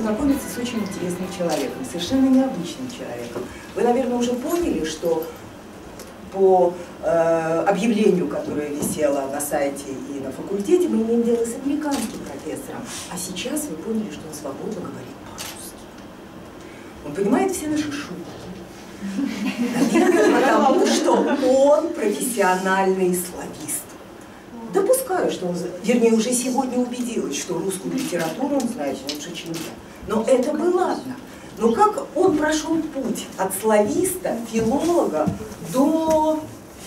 познакомиться с очень интересным человеком, совершенно необычным человеком. Вы, наверное, уже поняли, что по объявлению, которое висело на сайте и на факультете, мы имеем дело с американским профессором. А сейчас вы поняли, что он свободно говорит по-русски. Он понимает все наши шутки. Наверное, потому что он профессиональный славист. Допускаю, что он, вернее, уже сегодня убедилась, что русскую литературу он знает лучше, чем я. Но это бы ладно. Но как он прошел путь от слависта, филолога до...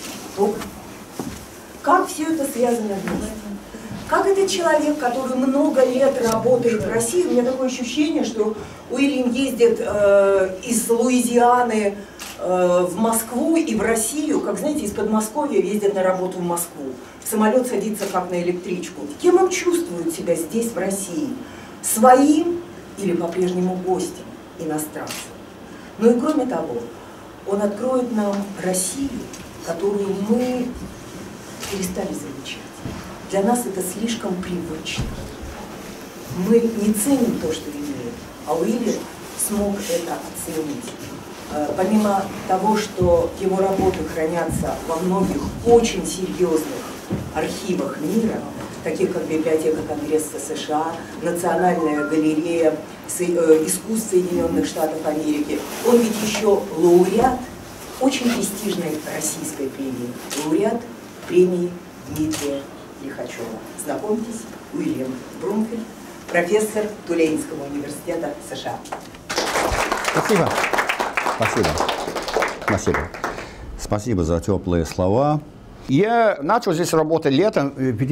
Как все это связано вместе? Как этот человек, который много лет работает в России, у меня такое ощущение, что Уильям ездит из Луизианы в Москву и в Россию, как, знаете, из Подмосковья ездят на работу в Москву. В самолет садится как на электричку. Кем он чувствует себя здесь, в России? Своим или по-прежнему гостем, иностранцем? Ну и кроме того, он откроет нам Россию, которую мы перестали замечать. Для нас это слишком привычно. Мы не ценим то, что имеем, а Уильям смог это оценить. Помимо того, что его работы хранятся во многих очень серьезных архивах мира, таких как Библиотека Конгресса США, Национальная галерея искусств Соединенных Штатов Америки, он ведь еще лауреат очень престижной российской премии, лауреат премии Дмитрия Лихачева. Знакомьтесь, Уильям Брумфельд, профессор Тулейнского университета США. Спасибо. Спасибо. Спасибо. Спасибо за теплые слова. Я начал здесь работать летом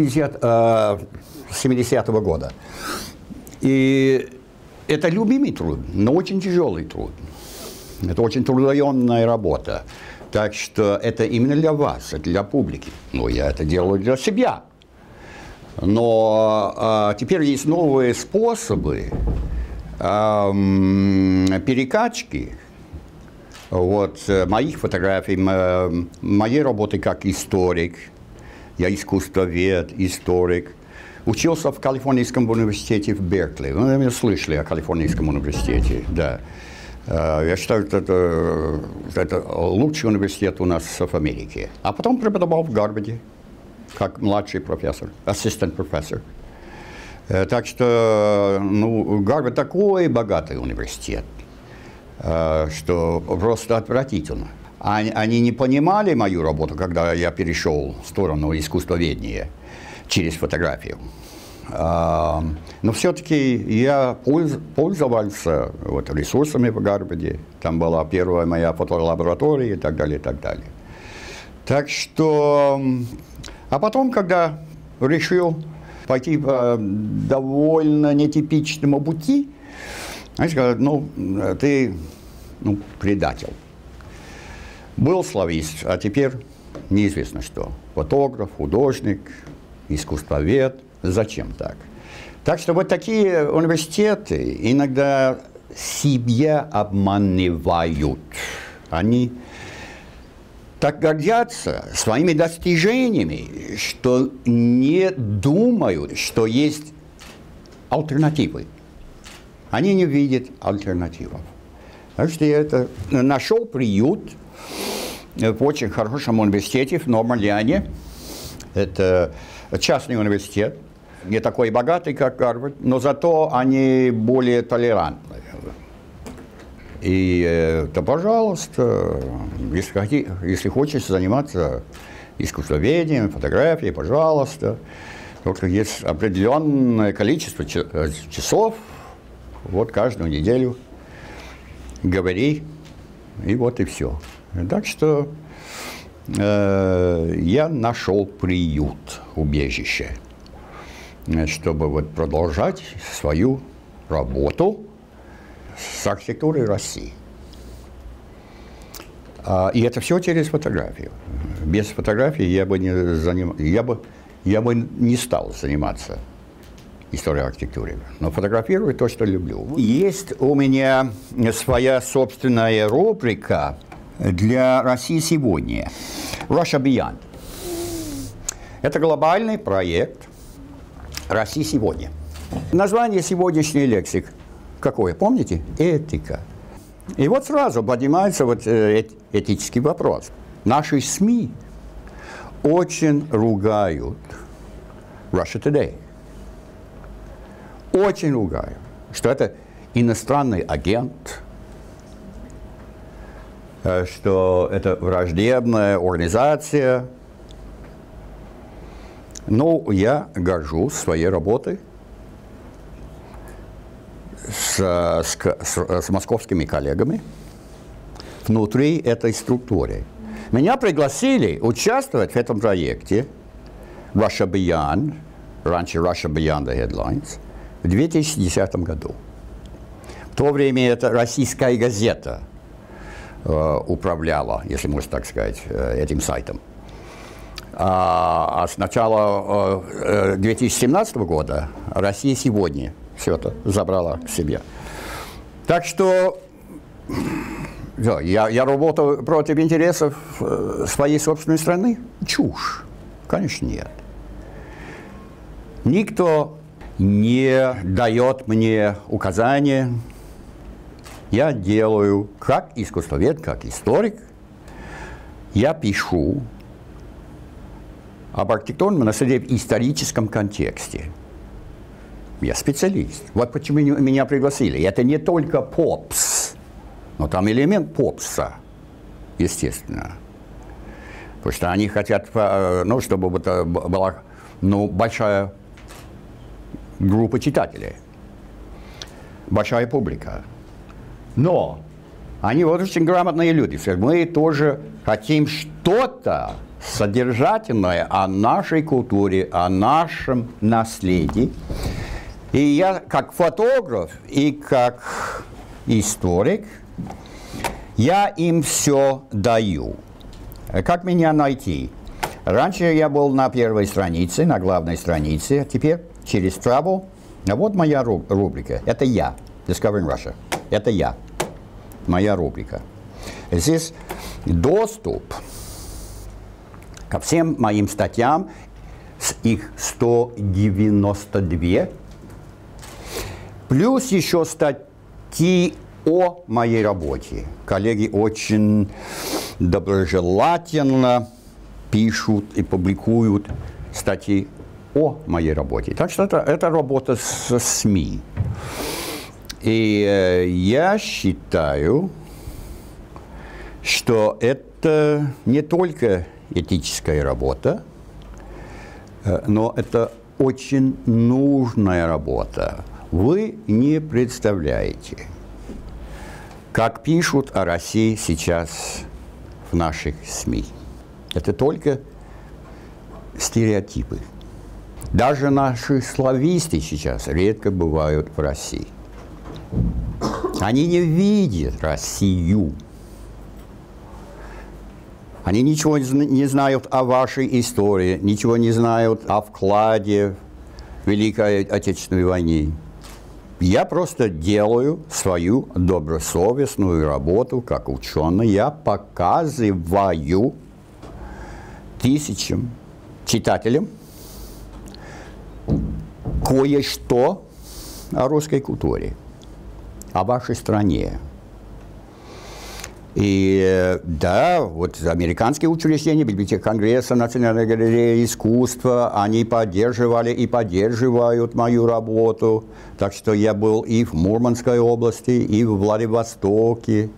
70-го года. И это любимый труд, но очень тяжелый труд. Это очень трудоемная работа. Так что это именно для вас, это для публики. Но я это делаю для себя. Но теперь есть новые способы перекачки моих фотографий, моей работы как историк. Я искусствовед, историк. Учился в Калифорнийском университете в Беркли. Вы, наверное, слышали о Калифорнийском университете, да. Я считаю, что это лучший университет у нас в Америке. А потом преподавал в Гарварде, как младший профессор, ассистент-профессор. Так что, Гарвард такой богатый университет, что просто отвратительно. Они не понимали мою работу, когда я перешел в сторону искусствоведения через фотографию. Но все-таки я пользовался ресурсами в Гарварде. Там была первая моя фотолаборатория и так далее, и так далее. Так что... А потом, когда решил пойти по довольно нетипичному пути, они сказали, ты предатель. Был славист, а теперь неизвестно что. Фотограф, художник, искусствовед. Зачем так? Так что вот такие университеты иногда себя обманывают. Они так гордятся своими достижениями, что не думают, что есть альтернативы. Они не видят альтернативов. Так что я нашел приют в очень хорошем университете в Норд-Айленде. Это частный университет, не такой богатый, как Гарвард, но зато они более толерантны. И пожалуйста, если хочешь заниматься искусствоведением, фотографией, пожалуйста. Только есть определенное количество часов, каждую неделю говори, и и все. Так что я нашел приют, убежище, чтобы продолжать свою работу с архитектурой России. И это все через фотографию. Без фотографии я бы не стал заниматься историей архитектуры. Но фотографирую то, что люблю. Есть у меня своя собственная рубрика для России сегодня. Russia Beyond. Это глобальный проект России сегодня. Название сегодняшней лекции какое, помните? Этика. И вот сразу поднимается вот этический вопрос. Наши СМИ очень ругают Russia Today. Очень ругают, что это иностранный агент, что это враждебная организация. Но я горжусь своей работой с московскими коллегами внутри этой структуры. Меня пригласили участвовать в этом проекте Russia Beyond, раньше Russia Beyond the Headlines, в 2010 году. В то время это российская газета управляла, если можно так сказать, этим сайтом. А с начала 2017 года Россия сегодня все это забрала к себе. Так что я работаю против интересов своей собственной страны? Чушь. Конечно, нет. Никто не дает мне указания. Я делаю как искусствовед, как историк. Я пишу об архитектурном наследии в историческом контексте. Я специалист. Вот почему меня пригласили. Это не только попс, но там элемент попса, естественно. Потому что они хотят, ну, чтобы это была большая группа читателей, большая публика. Но они вот очень грамотные люди. Мы тоже хотим что-то содержательное о нашей культуре, о нашем наследии. И я как фотограф и как историк, я им все даю. Как меня найти? Раньше я был на первой странице, на главной странице, а теперь через Travel. А вот моя рубрика. Это я, Discovering Russia. Это я, моя рубрика. Здесь доступ ко всем моим статьям, их 192, плюс еще статьи о моей работе. Коллеги очень доброжелательно пишут и публикуют статьи о моей работе. Так что это работа с СМИ. И я считаю, что это не только этическая работа, но это очень нужная работа. Вы не представляете, как пишут о России сейчас в наших СМИ. Это только стереотипы. Даже наши слависты сейчас редко бывают в России. Они не видят Россию. Они ничего не знают о вашей истории, ничего не знают о вкладе в Великой Отечественной войне. Я просто делаю свою добросовестную работу как ученый. Я показываю тысячам читателям кое-что о русской культуре, о вашей стране. И да, вот американские учреждения, Библиотека Конгресса, Национальная галерея искусства, они поддерживали и поддерживают мою работу. Так что я был и в Мурманской области, и в Владивостоке.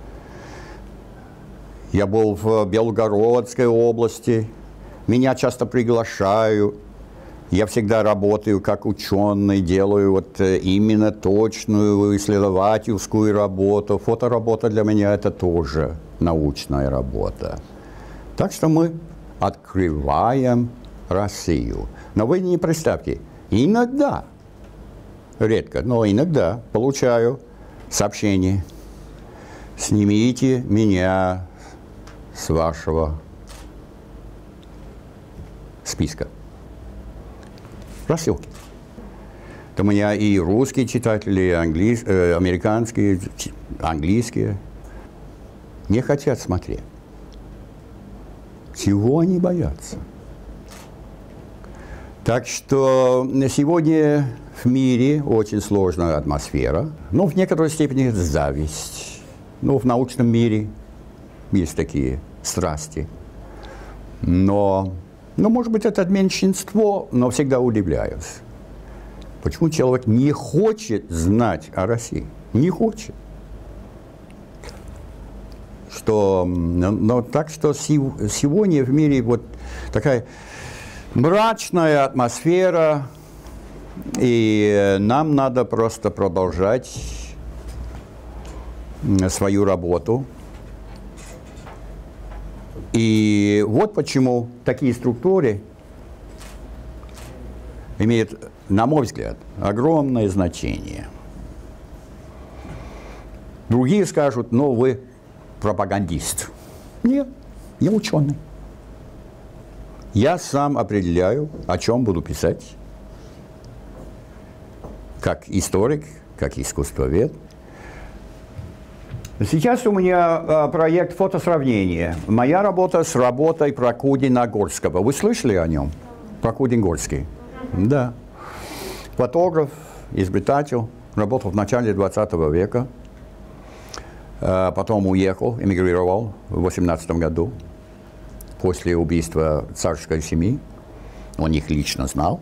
Я был в Белгородской области. Меня часто приглашают. Я всегда работаю как ученый, делаю вот именно точную исследовательскую работу. Фоторабота для меня это тоже научная работа. Так что мы открываем Россию. Но вы не представьте, иногда, редко, но иногда получаю сообщение: снимите меня с вашего списка. Рассылки. Там у меня и русские читатели, и американские, английские не хотят смотреть. Чего они боятся? Так что сегодня в мире очень сложная атмосфера. Ну, в некоторой степени зависть. Ну, в научном мире есть такие страсти. Но, может быть, это меньшинство, но всегда удивляюсь. Почему человек не хочет знать о России? Не хочет. Так что сегодня в мире вот такая мрачная атмосфера, и нам надо просто продолжать свою работу. И вот почему такие структуры имеют, на мой взгляд, огромное значение. Другие скажут, ну вы пропагандист. Нет, я ученый. Я сам определяю, о чем буду писать, как историк, как искусствовед. Сейчас у меня проект фотосравнения. Моя работа с работой Прокудина-Горского. Вы слышали о нем? Прокудин-Горский? Да. Фотограф, изобретатель, работал в начале 20 века. Потом уехал, эмигрировал в 18 году. После убийства царской семьи. Он их лично знал.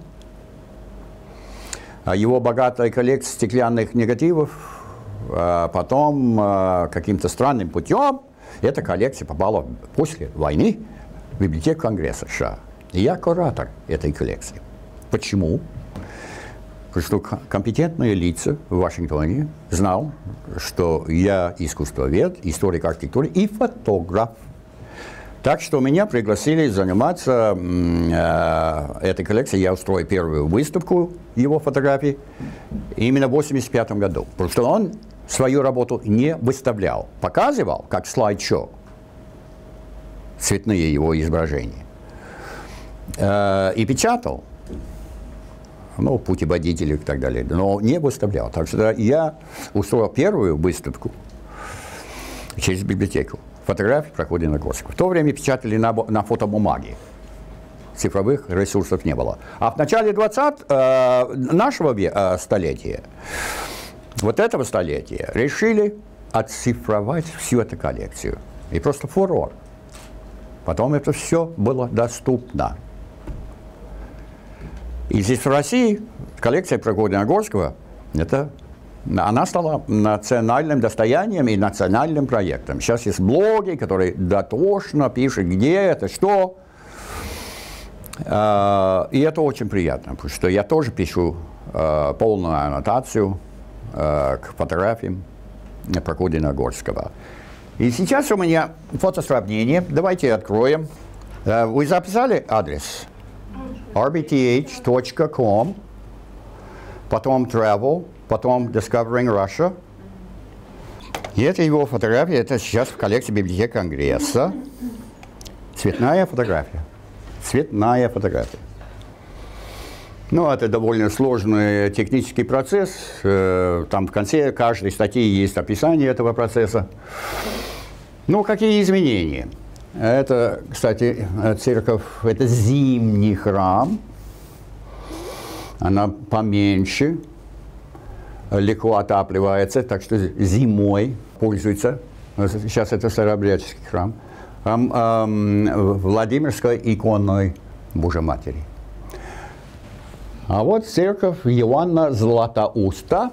Его богатая коллекция стеклянных негативов, потом каким-то странным путем эта коллекция попала после войны в библиотеку Конгресса США. И я куратор этой коллекции. Почему? Потому что компетентные лица в Вашингтоне знал, что я искусствовед, историк архитектуры и фотограф. Так что меня пригласили заниматься этой коллекцией. Я устроил первую выставку его фотографий именно в 1985 году. Потому что он свою работу не выставлял. Показывал, как слайд-шоу, цветные его изображения. И печатал, ну, путеводители и так далее, но не выставлял. Так что я устроил первую выставку через библиотеку. Фотографии Прокудина-Горского. В то время печатали на фотобумаге. Цифровых ресурсов не было. А в начале нашего столетия, вот этого столетия, решили отцифровать всю эту коллекцию. И просто фурор. Потом это все было доступно. И здесь в России коллекция Прокудина-Горского, она стала национальным достоянием и национальным проектом. Сейчас есть блоги, которые дотошно пишут, где это, что. И это очень приятно, потому что я тоже пишу полную аннотацию к фотографиям Прокудина-Горского. И сейчас у меня фотосравнение. Давайте откроем. Вы записали адрес? rbth.com, потом travel, потом Discovering Russia. И это его фотография, это сейчас в коллекции библиотеки Конгресса. Цветная фотография. Цветная фотография. Ну, это довольно сложный технический процесс. Там в конце каждой статьи есть описание этого процесса. Ну, какие изменения? Это, кстати, церковь, это зимний храм. Она поменьше, легко отапливается, так что зимой пользуется. Сейчас это Старообрядческий храм. Владимирской иконной Божьей-Матери. А вот церковь Иоанна Златоуста.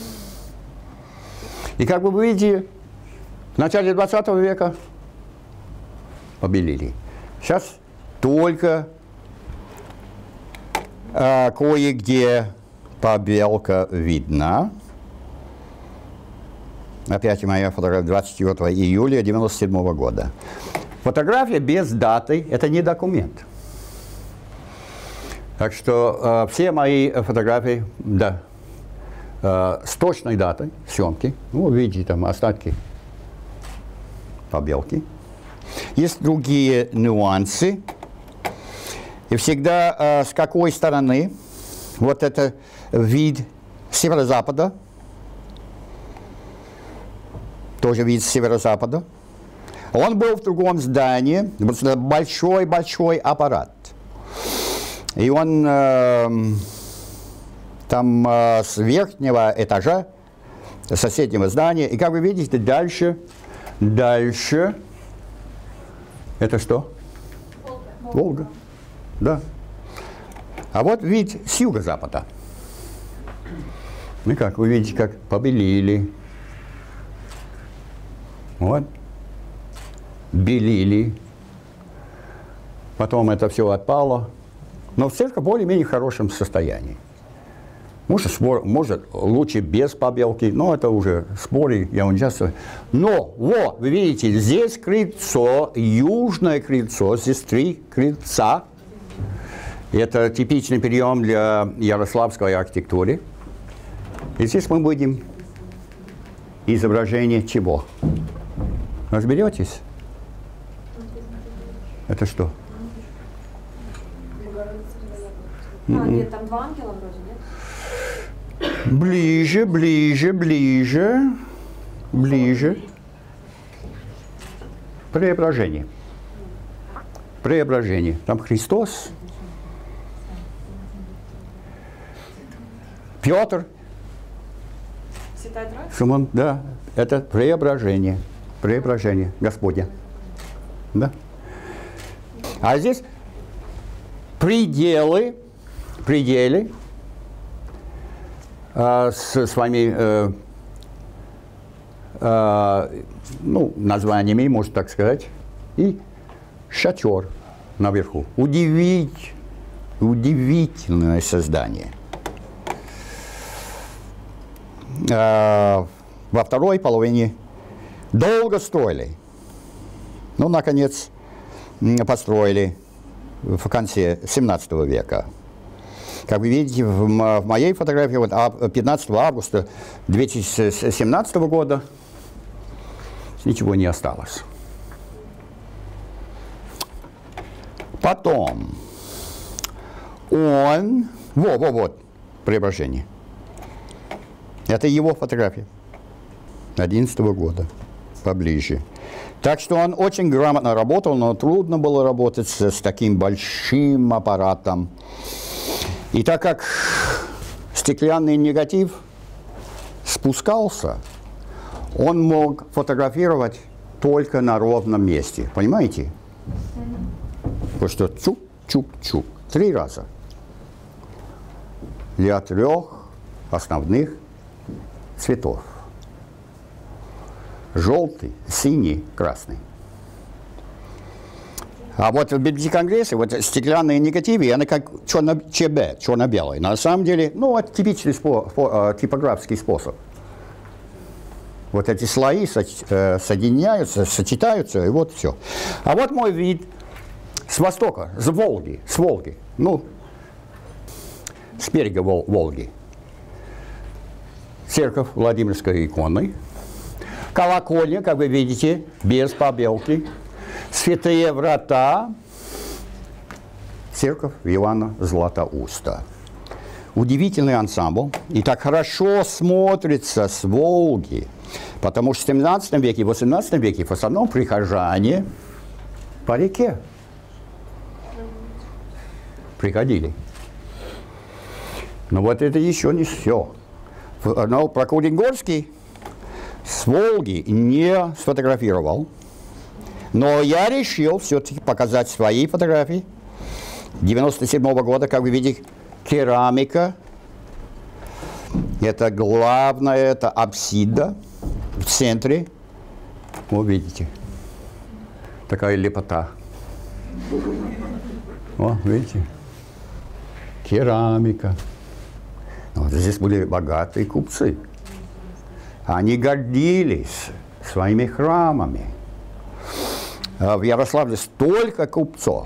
И как вы видите, в начале 20 века побелили. Сейчас только кое-где побелка видна. Опять моя фотография 24 июля 1997 года. Фотография без даты – это не документ. Так что все мои фотографии, да, с точной датой съемки. Ну, видите, там остатки побелки. Есть другие нюансы. И всегда с какой стороны вот это вид северо-запада, тоже вид северо-запада. Он был в другом здании, большой-большой аппарат. И он там с верхнего этажа соседнего здания. И как вы видите, дальше, это что? Волга. Да. А вот вид с юго-запада. Ну как, вы видите, как побелили. Вот. Белили. Потом это все отпало. Но церковь в более-менее хорошем состоянии. Может, лучше без побелки, но это уже споры, я не участвую. Но, вот, вы видите, здесь крыльцо, южное крыльцо, здесь 3 крыльца. Это типичный прием для ярославской архитектуры. И здесь мы будем изображение чего? Разберетесь? Это что? Нет, там 2 ангела вроде, нет? Ближе. Преображение. Там Христос. Петр. Симон, да. Это преображение. Преображение Господня. Да. А здесь пределы с вами названиями, можно так сказать, и шатер наверху. Удивительное создание. Во второй половине долго строили. Ну, наконец, построили в конце 17 века. Как вы видите, в моей фотографии, вот 15 августа 2017 года ничего не осталось. Потом он... Вот, преображение. Это его фотография 2011 года, поближе. Так что он очень грамотно работал, но трудно было работать с таким большим аппаратом. И так как стеклянный негатив спускался, он мог фотографировать только на ровном месте. Понимаете? Потому что чук-чук-чук. 3 раза. Для 3 основных цветов. Желтый, синий, красный. А вот в Библиотеке Конгресса вот стеклянные негативы, они как черно-белые. На самом деле, ну, это типичный типографский способ. Вот эти слои соединяются, сочетаются, и вот все. А вот мой вид с востока, с Волги, ну, с берега Волги. Церковь Владимирской иконы. Колокольня, как вы видите, без побелки. Святые врата. Церковь Иоанна Златоуста. Удивительный ансамбль. И так хорошо смотрится с Волги. Потому что в 17 веке и 18 веке в основном прихожане по реке приходили. Но вот это еще не все. Но Прокудин Горский с Волги не сфотографировал. Но я решил все-таки показать свои фотографии. 97-го года, как вы видите, керамика. Это главное, это апсида в центре. Вот видите, такая лепота. О, видите, керамика. Вот здесь были богатые купцы. Они гордились своими храмами. В Ярославле столько купцов,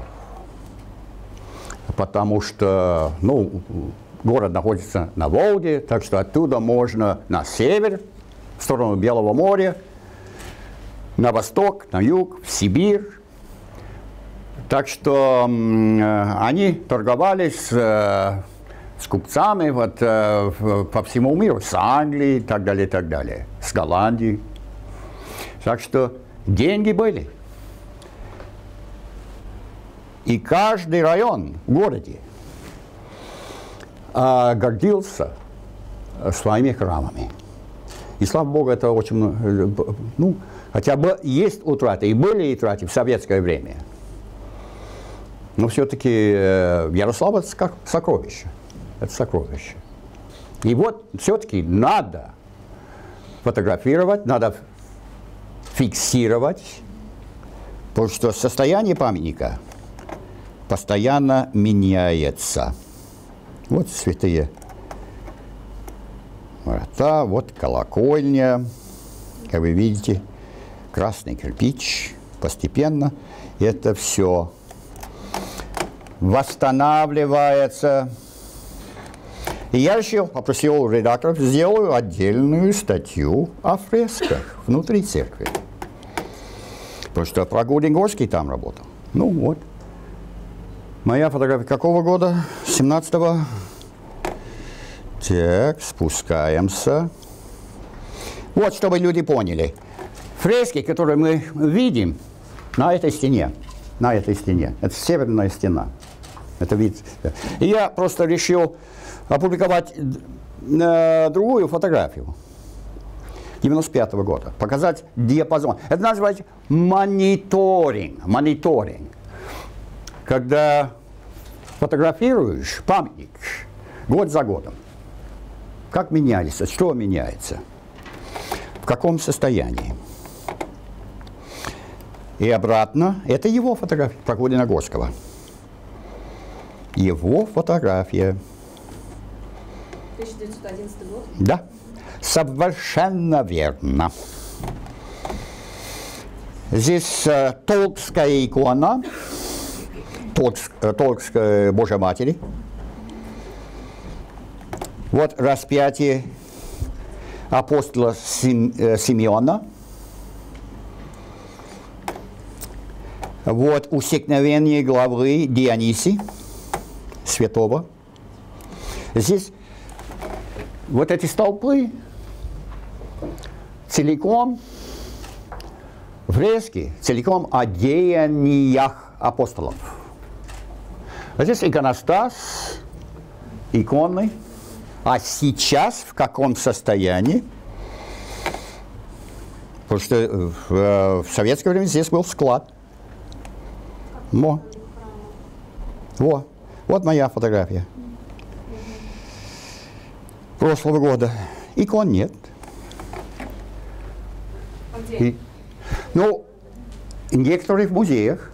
потому что, ну, город находится на Волге, так что оттуда можно на север, в сторону Белого моря, на восток, на юг, в Сибирь. Так что они торговали с купцами вот, по всему миру, с Англией и так далее, с Голландией. Так что деньги были. И каждый район в городе а гордился своими храмами. И слава Богу, это очень, ну, хотя бы есть утраты, и были утраты в советское время. Но все-таки Ярослав – это сокровище. Это сокровище. И вот все-таки надо фотографировать, надо фиксировать, потому что состояние памятника постоянно меняется. Вот святые врата, вот колокольня, как вы видите, красный кирпич, постепенно это все восстанавливается. И я решил, попросил редакторов, сделаю отдельную статью о фресках внутри церкви. Потому что Прокудин-Горский там работал. Ну вот. Моя фотография какого года? 17-го. Так, спускаемся. Вот, чтобы люди поняли. Фрески, которые мы видим на этой стене. Это северная стена. Это вид. И я просто решил опубликовать другую фотографию 95-го года, показать диапазон. Это называется мониторинг. Когда фотографируешь памятник год за годом, как меняется, что меняется, в каком состоянии. И обратно, это его фотография, Прокудина-Горского. Его фотография. 1911 год? Да, совершенно верно. Здесь толкская икона, толкская Божьей Матери. Вот распятие апостола Симеона. Вот усекновение главы Дионисии, святого. Здесь вот эти столпы целиком фрески, целиком о деяниях апостолов. А здесь иконостас, иконы. А сейчас в каком состоянии? Потому что в советское время здесь был склад. Вот моя фотография. Прошлого года. Икон нет. А где? Ну, некоторые в музеях.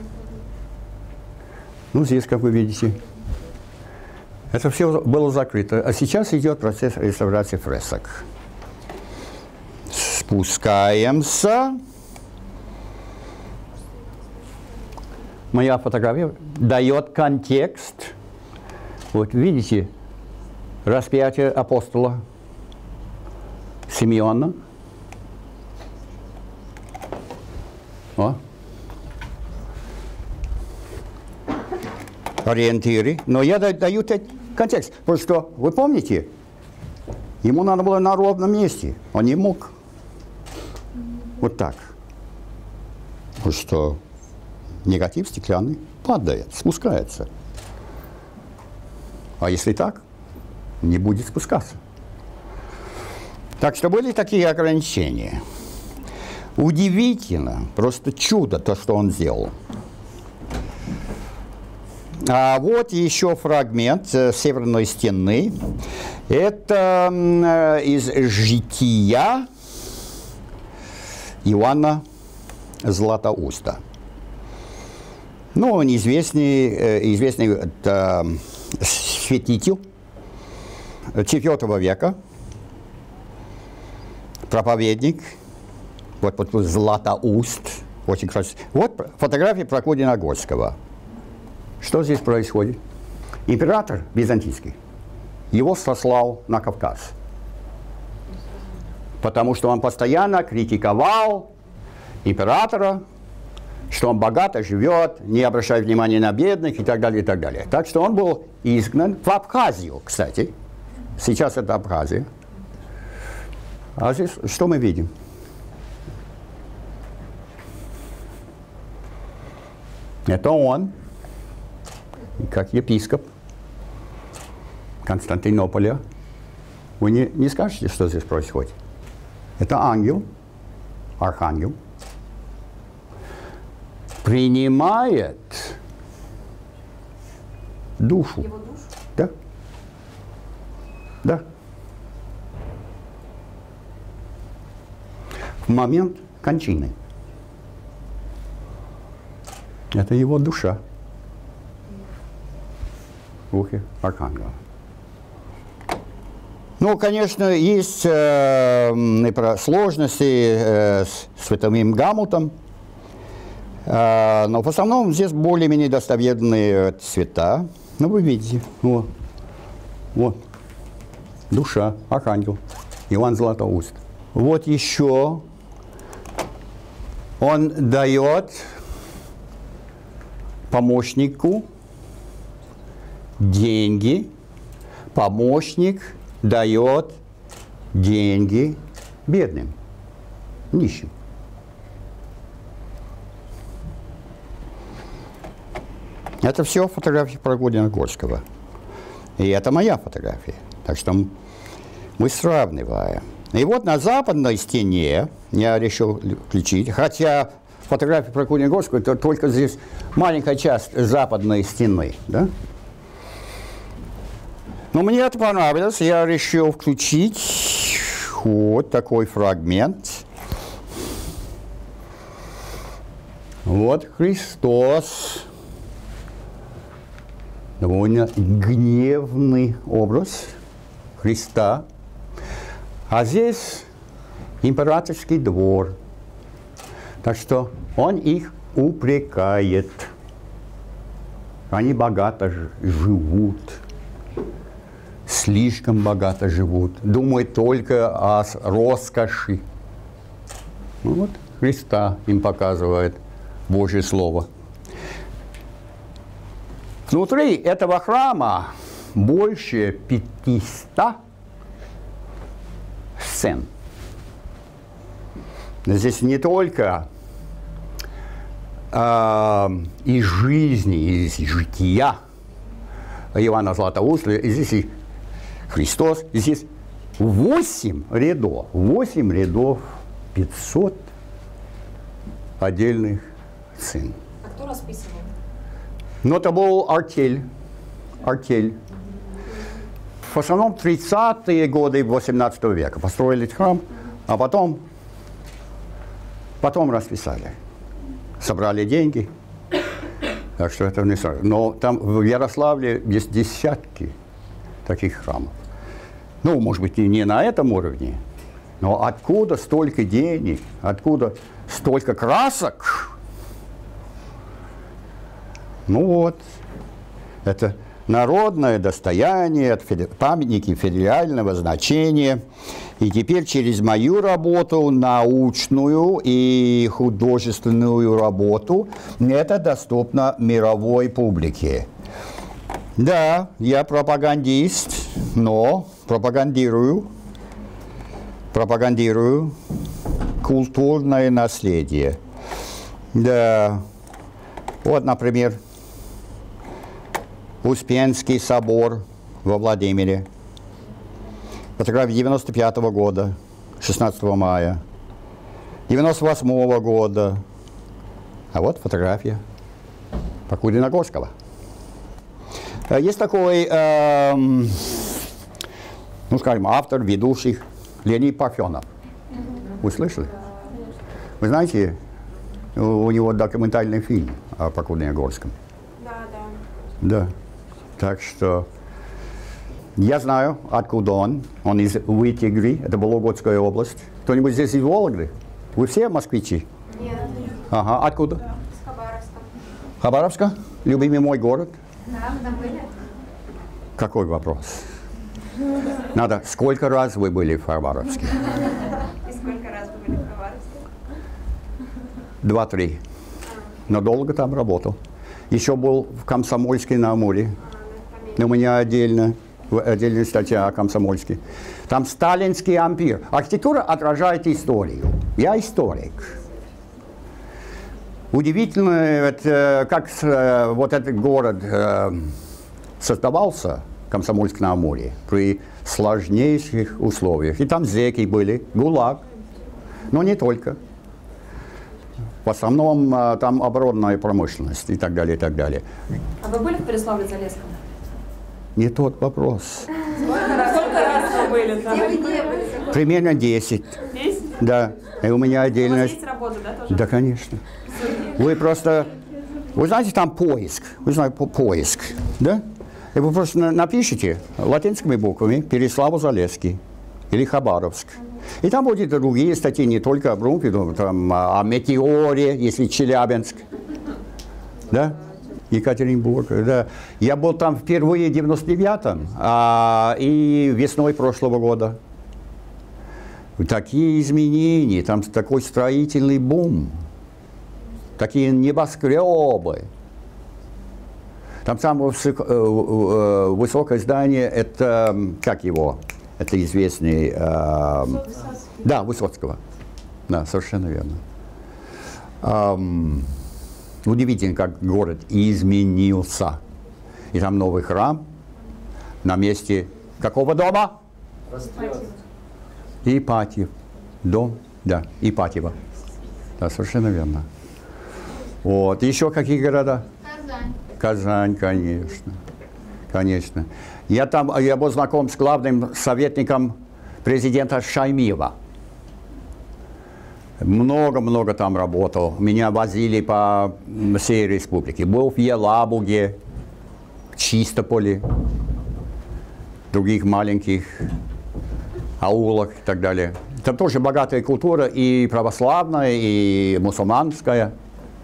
Ну, здесь, как вы видите. Это все было закрыто. А сейчас идет процесс реставрации фресок. Спускаемся. Моя фотография дает контекст. Вот видите, распятие апостола Симеона. О. Ориентиры. Но я даю контекст. Потому что, вы помните, ему надо было на ровном месте. Он не мог вот так. Потому что негатив стеклянный падает, спускается. А если так, не будет спускаться. Так что были такие ограничения. Удивительно, просто чудо то, что он сделал. А вот еще фрагмент северной стены. Это из жития Иоанна Златоуста. Ну, он известный святитель IV века, проповедник. Вот Златоуст, очень красивый. Вот фотография Прокудина-Горского. Что здесь происходит? Император византийский его сослал на Кавказ, потому что он постоянно критиковал императора, что он богато живет, не обращает внимания на бедных и так далее, и так далее. Так что он был изгнан в Абхазию, кстати. Сейчас это Абхазия. А здесь что мы видим? Это он, как епископ. Константинополя. Вы не скажете, что здесь происходит? Это ангел, архангел, принимает душу. Его душу? Да. Да. В момент кончины. Это его душа. В ухе архангела. Ну, конечно, есть сложности с световым гаммутом, но в основном здесь более-менее достоверные цвета. Ну, вы видите, вот, душа, архангел, Иоанн Златоуст. Вот еще он дает помощнику деньги, помощник дает деньги бедным, нищим. Это все фотографии Прогодина-Горского. И это моя фотография. Так что мы сравниваем. И вот на западной стене я решил включить, хотя фотография Прогодина-Горского это только здесь маленькая часть западной стены, да? Но мне это понравилось, я решил включить вот такой фрагмент. Вот Христос. Довольно гневный образ Христа. А здесь императорский двор. Так что он их упрекает. Они богато живут. Слишком богато живут, думают только о роскоши. Ну вот Христа им показывает Божье Слово. Внутри этого храма больше 500 сцен. Здесь не только из жизни, из жития Иоанна Златоуста, здесь и Христос, здесь 8 рядов, 500 отдельных сцен. А кто расписывал? Но это был артель. В основном 30-е годы 18 века построили храм, а потом расписали. Собрали деньги. Так что это не сразу. Но там в Ярославле есть десятки таких храмов. Ну, может быть, и не на этом уровне, но откуда столько денег, откуда столько красок? Ну вот, это народное достояние, памятники федерального значения. И теперь через мою работу, научную и художественную работу, это доступно мировой публике. Да, я пропагандист, но пропагандирую культурное наследие. Да, вот, например, Успенский собор во Владимире. Фотография 95-го года, 16 мая. 98-го года. А вот фотография Прогодина-Горского. Есть такой, ну скажем, автор, ведущий Леонид Парфенов. Вы слышали? Вы знаете, у него документальный фильм о Прогодине-Горском. Да. Так что я знаю, откуда он. Он из Вытегры, это Вологодская область. Кто-нибудь здесь из Вологды? Вы все москвичи? Нет. Ага, откуда? С Хабаровска. Хабаровска? Любимый мой город? Да, мы там были. Какой вопрос? Надо, сколько раз вы были в Хабаровске? И сколько раз вы были в Хабаровске? 2-3. Но долго там работал. Еще был в Комсомольске на Амуре. У меня отдельная статья о Комсомольске. Там сталинский ампир. Архитектура отражает историю. Я историк. Удивительно, как вот этот город создавался, Комсомольск-на-Амуре, при сложнейших условиях. И там зэки были, ГУЛАГ, но не только. В основном там оборонная промышленность и так далее, и так далее. А вы были в Переславле-Залесском? Не тот вопрос. Сколько раз вы были там? Примерно 10. 10? Да. И у меня У вас отдельно... есть работа, да, тоже? Да, конечно. Вы просто... Вы знаете, там поиск. Вы знаете, поиск. Да? И вы просто напишите латинскими буквами Переславль-Залесский или Хабаровск. И там будут другие статьи, не только о Брумпе, там о Метеоре, если Челябинск. Да? Екатеринбург, да. Я был там впервые в 99-м и весной прошлого года. Такие изменения, там такой строительный бум, такие небоскребы. Там самое высокое здание, это, как его, это известный, да, Высоцкого. Да, совершенно верно. Удивительно, как город изменился. И там новый храм на месте какого дома? Ипатьев. Дом, да, Ипатьева. Да, совершенно верно. Вот. Еще какие города? Казань. Казань, конечно. Конечно. Я был знаком с главным советником президента Шаймиева. Много-много там работал. Меня возили по всей республике. Был в Елабуге, в Чистополе, других маленьких аулах и так далее. Там тоже богатая культура и православная, и мусульманская.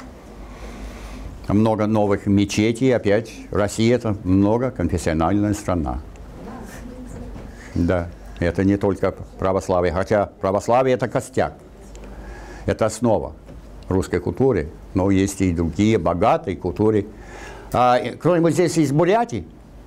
Много новых мечетей опять. Россия – это многоконфессиональная страна. Да, это не только православие, хотя православие – это костяк. Это основа русской культуры, но есть и другие богатые культуры. Кто-нибудь здесь из Бурятии?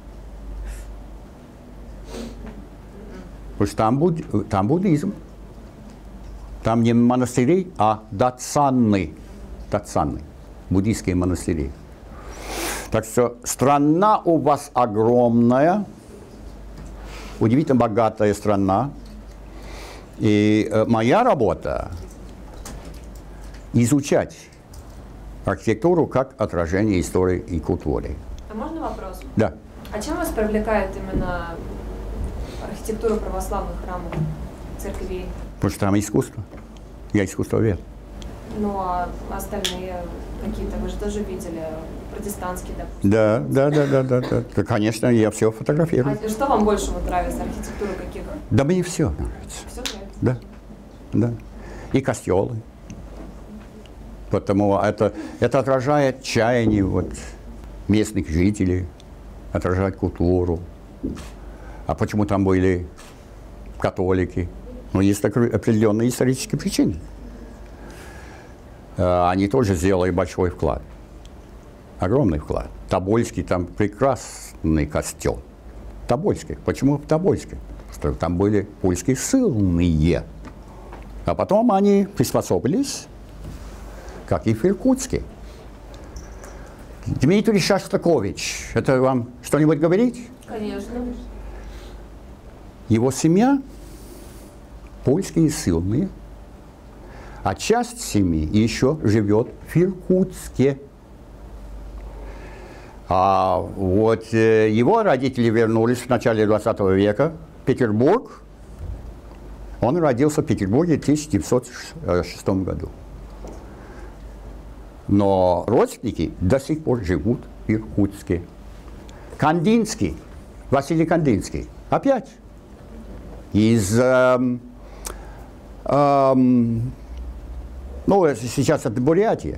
Потому что там буддизм. Там не монастыри, а датсаны. Буддийские монастыри. Так что страна у вас огромная, удивительно богатая страна. И моя работа – изучать архитектуру как отражение истории и культуры. А можно вопрос? Да. А чем вас привлекает именно архитектура православных храмов, церквей? Потому что там искусство. Я искусствовед. Ну, а остальные какие-то, вы же тоже видели, протестантские, допустим. Да, конечно, я все фотографирую. А что вам больше вот нравится, архитектура каких? Да мне все нравится. Все нравится? Да. И костелы. Потому это отражает чаяние местных жителей, отражает культуру. А почему там были католики? Ну, есть определенные исторические причины. Они тоже сделали большой вклад. Огромный вклад. Тобольский там прекрасный костел. Тобольский. Почему в Тобольске? Потому что там были польские ссыльные. А потом они приспособились, как и в Иркутске. Дмитрий Шостакович, это вам что-нибудь говорит? Конечно. Его семья польские ссыльные, а часть семьи еще живет в Иркутске. А вот его родители вернулись в начале 20 века в Петербург. Он родился в Петербурге в 1906 году. Но родственники до сих пор живут в Иркутске. Кандинский, Василий Кандинский, опять из, сейчас это Бурятия.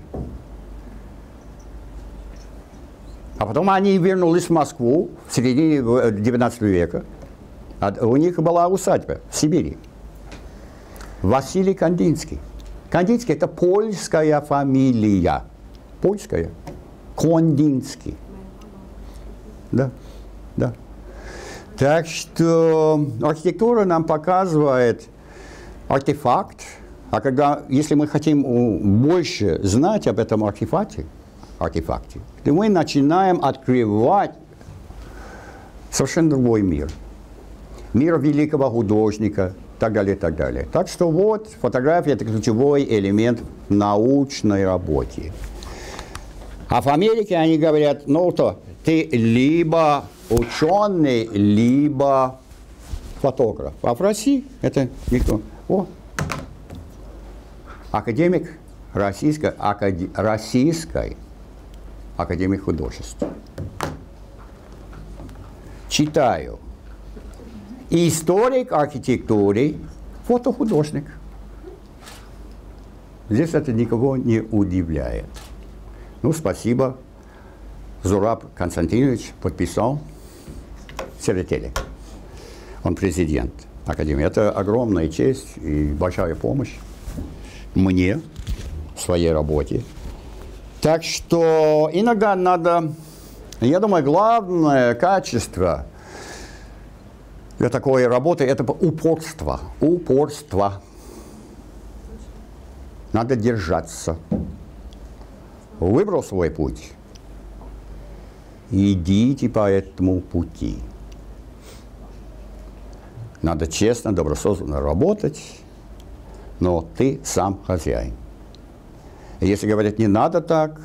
А потом они вернулись в Москву в середине 19 века. У них была усадьба в Сибири. Василий Кандинский. Кандинский – это польская фамилия. Польская. Кондинский. Да. Так что архитектура нам показывает артефакт. А если мы хотим больше знать об этом артефакте, то мы начинаем открывать Совершенно другой мир. Мир великого художника, так далее, так далее. Так что вот, фотография – это ключевой элемент в научной работе. А в Америке они говорят, ну что, ты либо ученый, либо фотограф. А в России это никто. О, академик Российской академии художеств. Читаю. Историк архитектуры, фотохудожник. Здесь это никого не удивляет. Ну, спасибо. Зураб Константинович подписал Серетели. Он президент Академии. Это огромная честь и большая помощь мне в своей работе. Так что иногда надо, я думаю, главное качество для такой работы – это упорство. Упорство. Надо держаться. Выбрал свой путь. Идите по этому пути. Надо честно, добросовестно работать, но ты сам хозяин. И если говорят, не надо так,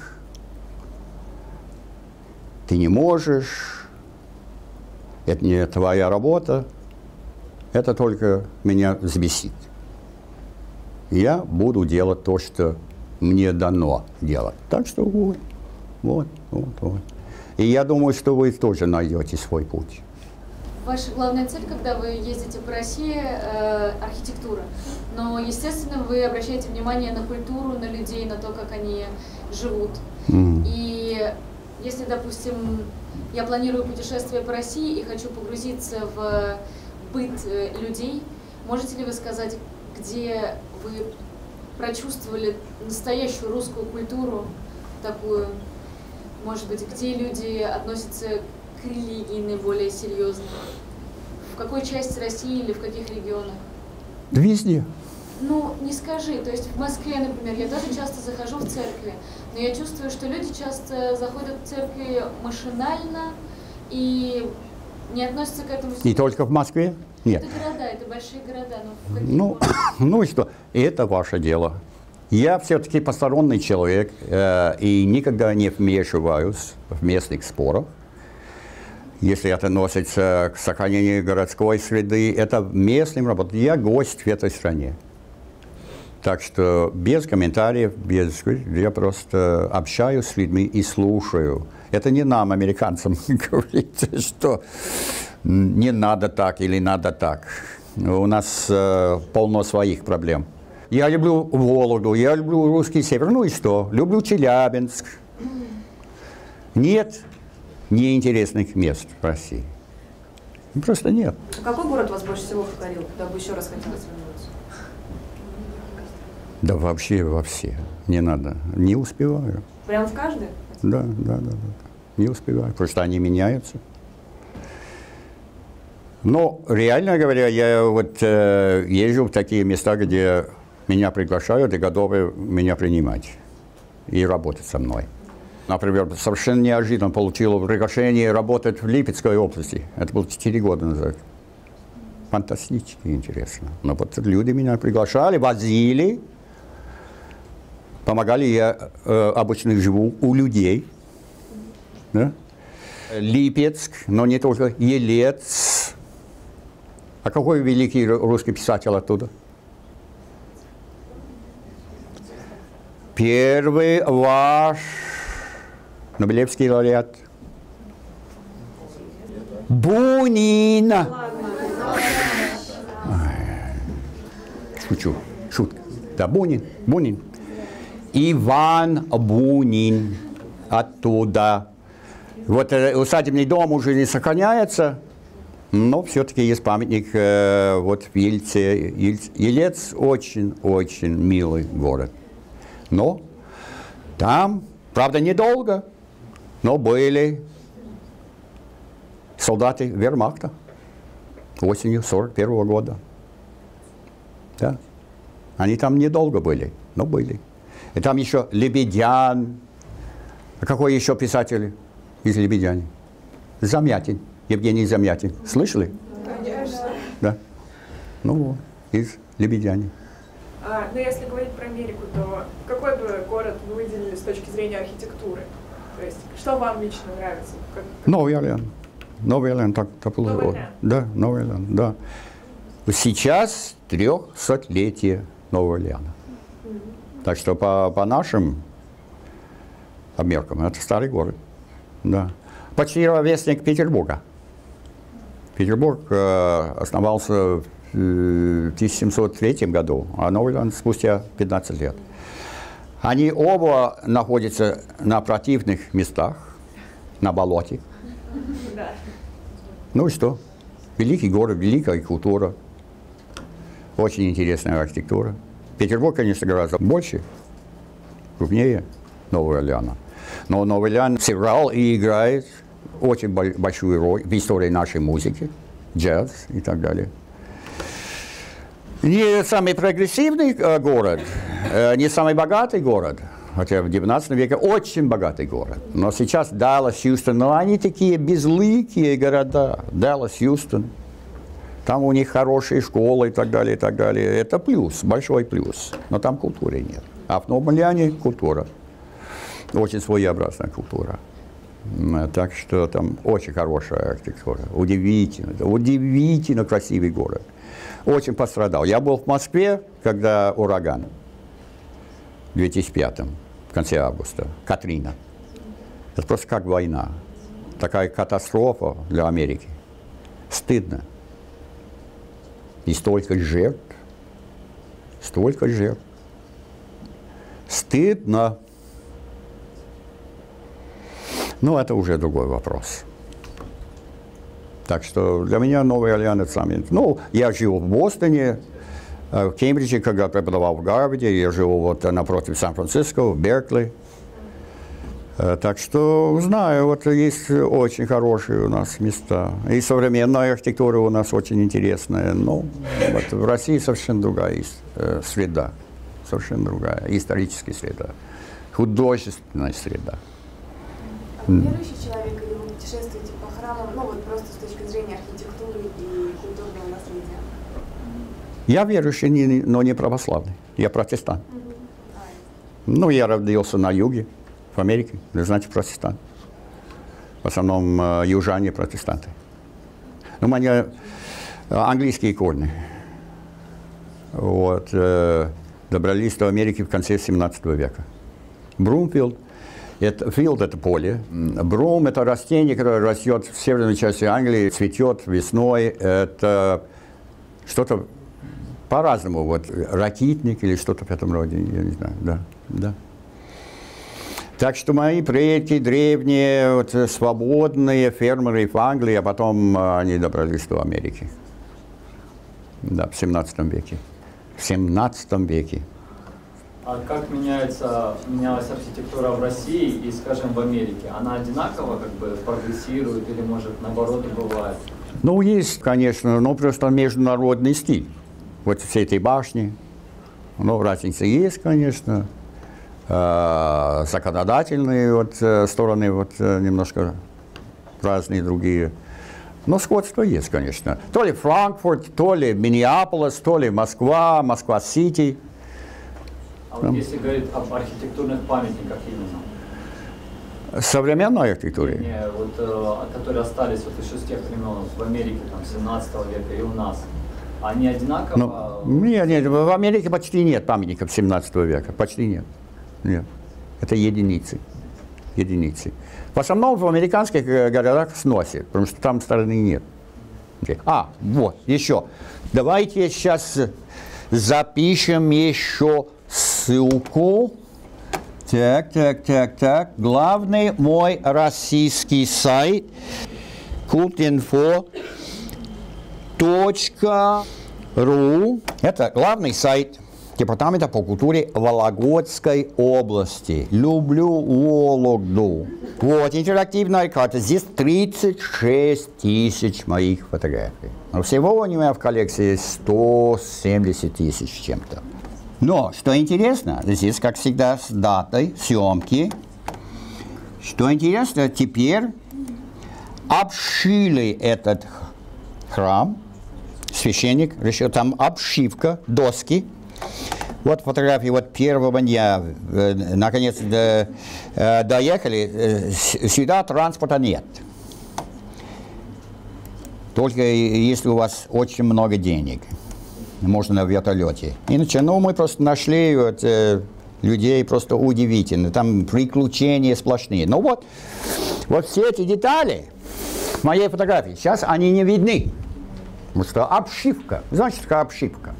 ты не можешь, это не твоя работа, это только меня взбесит. Я буду делать то, что мне дано делать. Так что вот. И я думаю, что вы тоже найдете свой путь. Ваша главная цель, когда вы ездите по России, архитектура. Но, естественно, вы обращаете внимание на культуру, на людей, на то, как они живут. И если, допустим, я планирую путешествие по России и хочу погрузиться в быт людей, можете ли вы сказать, где вы прочувствовали настоящую русскую культуру, такую, может быть, где люди относятся к религии наиболее серьезно? В какой части России или в каких регионах? Везде. Ну, не скажи. То есть в Москве, например, я тоже часто захожу в церкви, но я чувствую, что люди часто заходят в церкви машинально и не относятся к этому. Не только в Москве? Нет. Это города, это большие города. Но в каких ну и что? Это ваше дело. Я все-таки посторонний человек и никогда не вмешиваюсь в местных спорах. Если это относится к сохранению городской среды, это местным работать. Я гость в этой стране. Так что без комментариев, я просто общаюсь с людьми и слушаю. Это не нам, американцам, говорить, что не надо так или надо так. У нас полно своих проблем. Я люблю Вологду, я люблю русский север. Ну и что? Люблю Челябинск. Нет неинтересных мест в России. Просто нет. А какой город вас больше всего покорил, куда бы еще раз хотелось вернуться? Да вообще во все. Не надо. Не успеваю. Прям в каждый? Да. Не успеваю. Просто они меняются. Но реально говоря, я вот езжу в такие места, где меня приглашают и готовы меня принимать и работать со мной. Например, совершенно неожиданно получил приглашение работать в Липецкой области. Это было 4 года назад. Фантастически интересно. Но вот люди меня приглашали, возили, помогали. Я обычно живу у людей. Да? Липецк, но не только Елец. А какой великий русский писатель оттуда? Первый ваш Нобелевский лауреат. Бунин. Шучу. Шутка. Да, Бунин. Иван Бунин. Оттуда. Вот усадебный дом уже не сохраняется, но все-таки есть памятник вот в Ельце. Елец очень-очень милый город. Но там, правда, недолго, но были солдаты вермахта осенью 1941 года. Да. Они там недолго были, но были. И там еще Лебедян. А какой еще писатель из Лебедяни? Замятин. Евгений Замятин. Слышали? Конечно. Да. Ну, из Лебедяни. Но если говорить про Америку, то какой бы город вы выделили с точки зрения архитектуры? То есть, что вам лично нравится? Новый Орлеан. Новый Орлеан, так было. Новый Орлеан. Да, Новый Орлеан, да. Сейчас 300-летие Нового Орлеана. Так что по нашим меркам это старый город. Да. Почти ровесник Петербурга. Петербург основался в 1703 году, а Новый Орлеан спустя 15 лет. Они оба находятся на противных местах, на болоте. Да. Ну и что? Великий город, великая культура, очень интересная архитектура. Петербург, конечно, гораздо больше, крупнее Нового Орлеана. Но Новый Орлеан сыграл и играет очень большую роль в истории нашей музыки, джаз и так далее. Не самый прогрессивный город, не самый богатый город, хотя в 19 веке очень богатый город. Но сейчас Даллас, Хьюстон, но они такие безликие города. Даллас, Хьюстон, там у них хорошие школы и так далее, и так далее. Это плюс, большой плюс. Но там культуры нет. А в Новом Орлеане культура. Очень своеобразная культура. Так что там очень хорошая архитектура. Удивительно, удивительно красивый город. Очень пострадал. Я был в Москве, когда ураган в 2005-м, в конце августа, Катрина. Это просто как война. Такая катастрофа для Америки. Стыдно. И столько жертв. Столько жертв. Стыдно. Но это уже другой вопрос. Так что для меня Новый Орлеан это самый... Ну, я жил в Бостоне, в Кембридже, когда преподавал в Гарварде, я жил вот напротив Сан-Франциско, в Беркли. Так что знаю, вот есть очень хорошие у нас места. И современная архитектура у нас очень интересная. Но вот в России совершенно другая среда. Совершенно другая. Историческая среда. Художественная среда. Верующий человек или вы путешествуете по храмам, ну вот просто с точки зрения архитектуры и культурного наследия? Я верующий, но не православный. Я протестант. Ну, я родился на юге, в Америке, значит, протестант. В основном южане протестанты. Ну, у меня английские корни. Вот. Добрались до Америки в конце 17 века. Брумфилд. Филд – это поле. Брум – это растение, которое растет в северной части Англии, цветет весной. Это что-то по-разному. Вот ракитник или что-то в этом роде, я не знаю. Да, да. Так что мои предки древние, вот, свободные фермеры в Англии, а потом они добрались до Америки. Да, в 17 веке. В 17 веке. А как менялась архитектура в России и, скажем, в Америке? Она одинаково как бы прогрессирует или, может, наоборот и бывает? Ну, есть, конечно, но просто международный стиль. Вот все эти башни. Ну, разница есть, конечно. Законодательные вот, стороны вот, немножко разные другие. Но сходство есть, конечно. То ли Франкфурт, то ли Миннеаполис, то ли Москва, Москва-Сити. А вот если говорить об архитектурных памятниках именно? Современной архитектуре? Не, вот, которые остались вот еще с тех времен в Америке, там, 17 века и у нас. Они одинаково? Нет, в Америке почти нет памятников 17 века. Почти нет. Нет. Это единицы. Единицы. В основном в американских городах сносят, потому что там стороны нет. А, вот, еще. Давайте сейчас запишем еще ссылку. Так. Главный мой российский сайт kultinfo.ru. Это главный сайт Департамента по культуре Вологодской области. Люблю Вологду. Вот, интерактивная карта. Здесь 36 тысяч моих фотографий. Но всего у меня в коллекции 170 тысяч чем-то. Но, что интересно, здесь, как всегда, с датой съемки. Что интересно, теперь обшили этот храм, священник решил, там обшивка, доски. Вот фотографии вот первого дня, наконец доехали, сюда транспорта нет. Только если у вас очень много денег, можно на вертолете. Иначе, ну, мы просто нашли вот, людей просто удивительно, там приключения сплошные. Ну вот все эти детали в моей фотографии, сейчас они не видны. Потому что обшивка, значит, какая обшивка.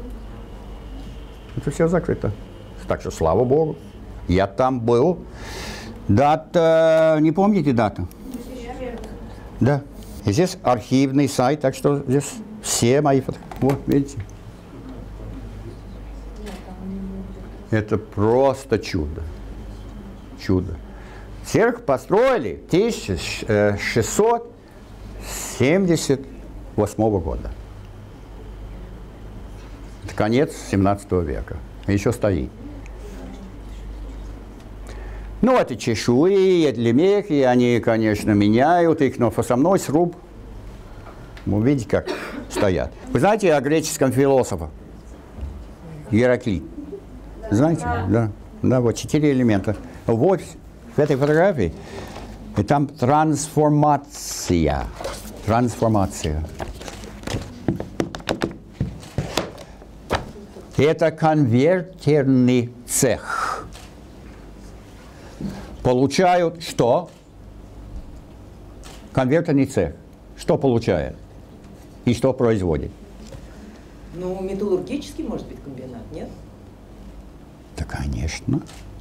Это все закрыто. Так что, слава Богу, я там был. Дата, не помните дату? Да. И здесь архивный сайт, так что здесь все мои фотографии. Вот, видите? Это просто чудо. Чудо. Церковь построили в 1678 года. Это конец 17 века. Еще стоит. Ну, это чешуи, это лемехи, они, конечно, меняют их, но основной сруб, вы видите, как стоят. Вы знаете о греческом философе? Гераклит. Знаете? Да. Да, вот 4 элемента. Вот в этой фотографии, и там трансформация. Трансформация. Это конвертерный цех. Получают что? Конвертерный цех. Что получает? И что производит? Ну, металлургический, может быть, комбинат, нет? Да, конечно.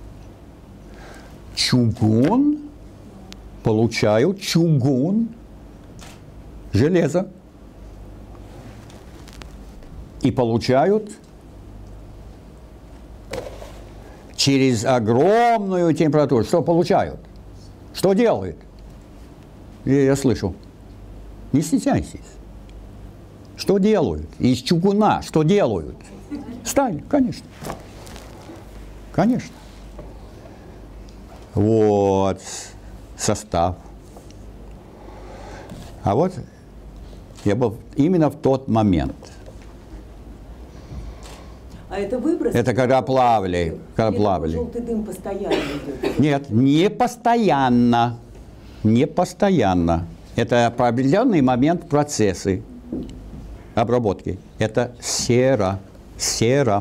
Чугун. Получают чугун. Железо. И получают через огромную температуру. Что получают? Что делают? Я слышу. Не стесняйтесь. Что делают? Из чугуна что делают? Сталь, конечно. Конечно. Вот состав. А вот я был именно в тот момент. А это выброс? Это когда плавали. Когда плавали. Желтый дым постоянно идет? Нет, не постоянно. Не постоянно. Это по определенный момент процессы обработки. Это сера. Сера.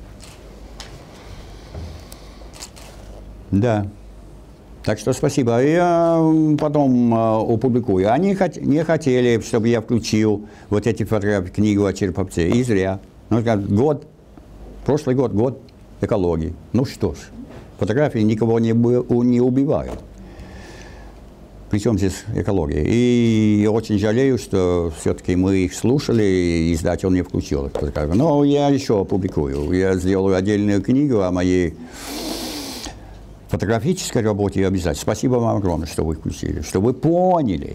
Да. Так что спасибо. Я потом опубликую. Они не хотели, чтобы я включил вот эти фотографии, книгу о Череповце. И зря. Ну, год. Прошлый год экологии. Ну что ж, фотографии никого не убивают. Причем здесь экология. И я очень жалею, что все-таки мы их слушали, и издатель не включил. Но я еще опубликую. Я сделаю отдельную книгу о моей фотографической работе обязательно. Спасибо вам огромное, что вы включили, что вы поняли,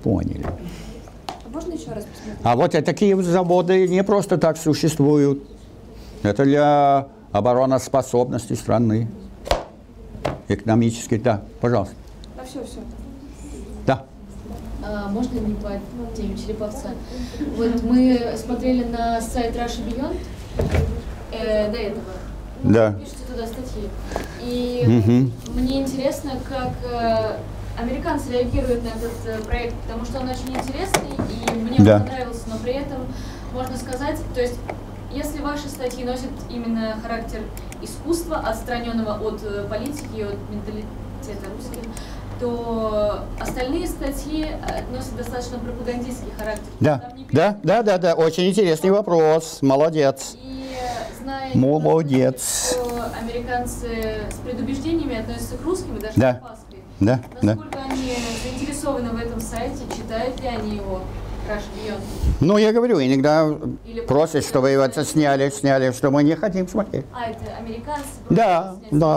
Можно еще раз посмотреть? А вот такие заводы не просто так существуют. Это для обороноспособности страны. Экономически, да, пожалуйста. Да, все. Да. Можно не по теме Череповца? Вот мы смотрели на сайт Russia Beyond до этого. Да. Пишите туда статьи. И мне интересно, как американцы реагируют на этот проект, потому что он очень интересный, и мне он понравился, но при этом можно сказать, то есть если ваши статьи носят именно характер искусства, отстраненного от политики, от менталитета русских, то остальные статьи носят достаточно пропагандистский характер. Да, очень интересный вопрос. Молодец. И зная, молодец, что американцы с предубеждениями относятся к русским и даже с опаской. Насколько они заинтересованы в этом сайте, читают ли они его? Ну, я говорю, иногда просят, чтобы его сняли, что мы не хотим смотреть. А, это американцы? Да.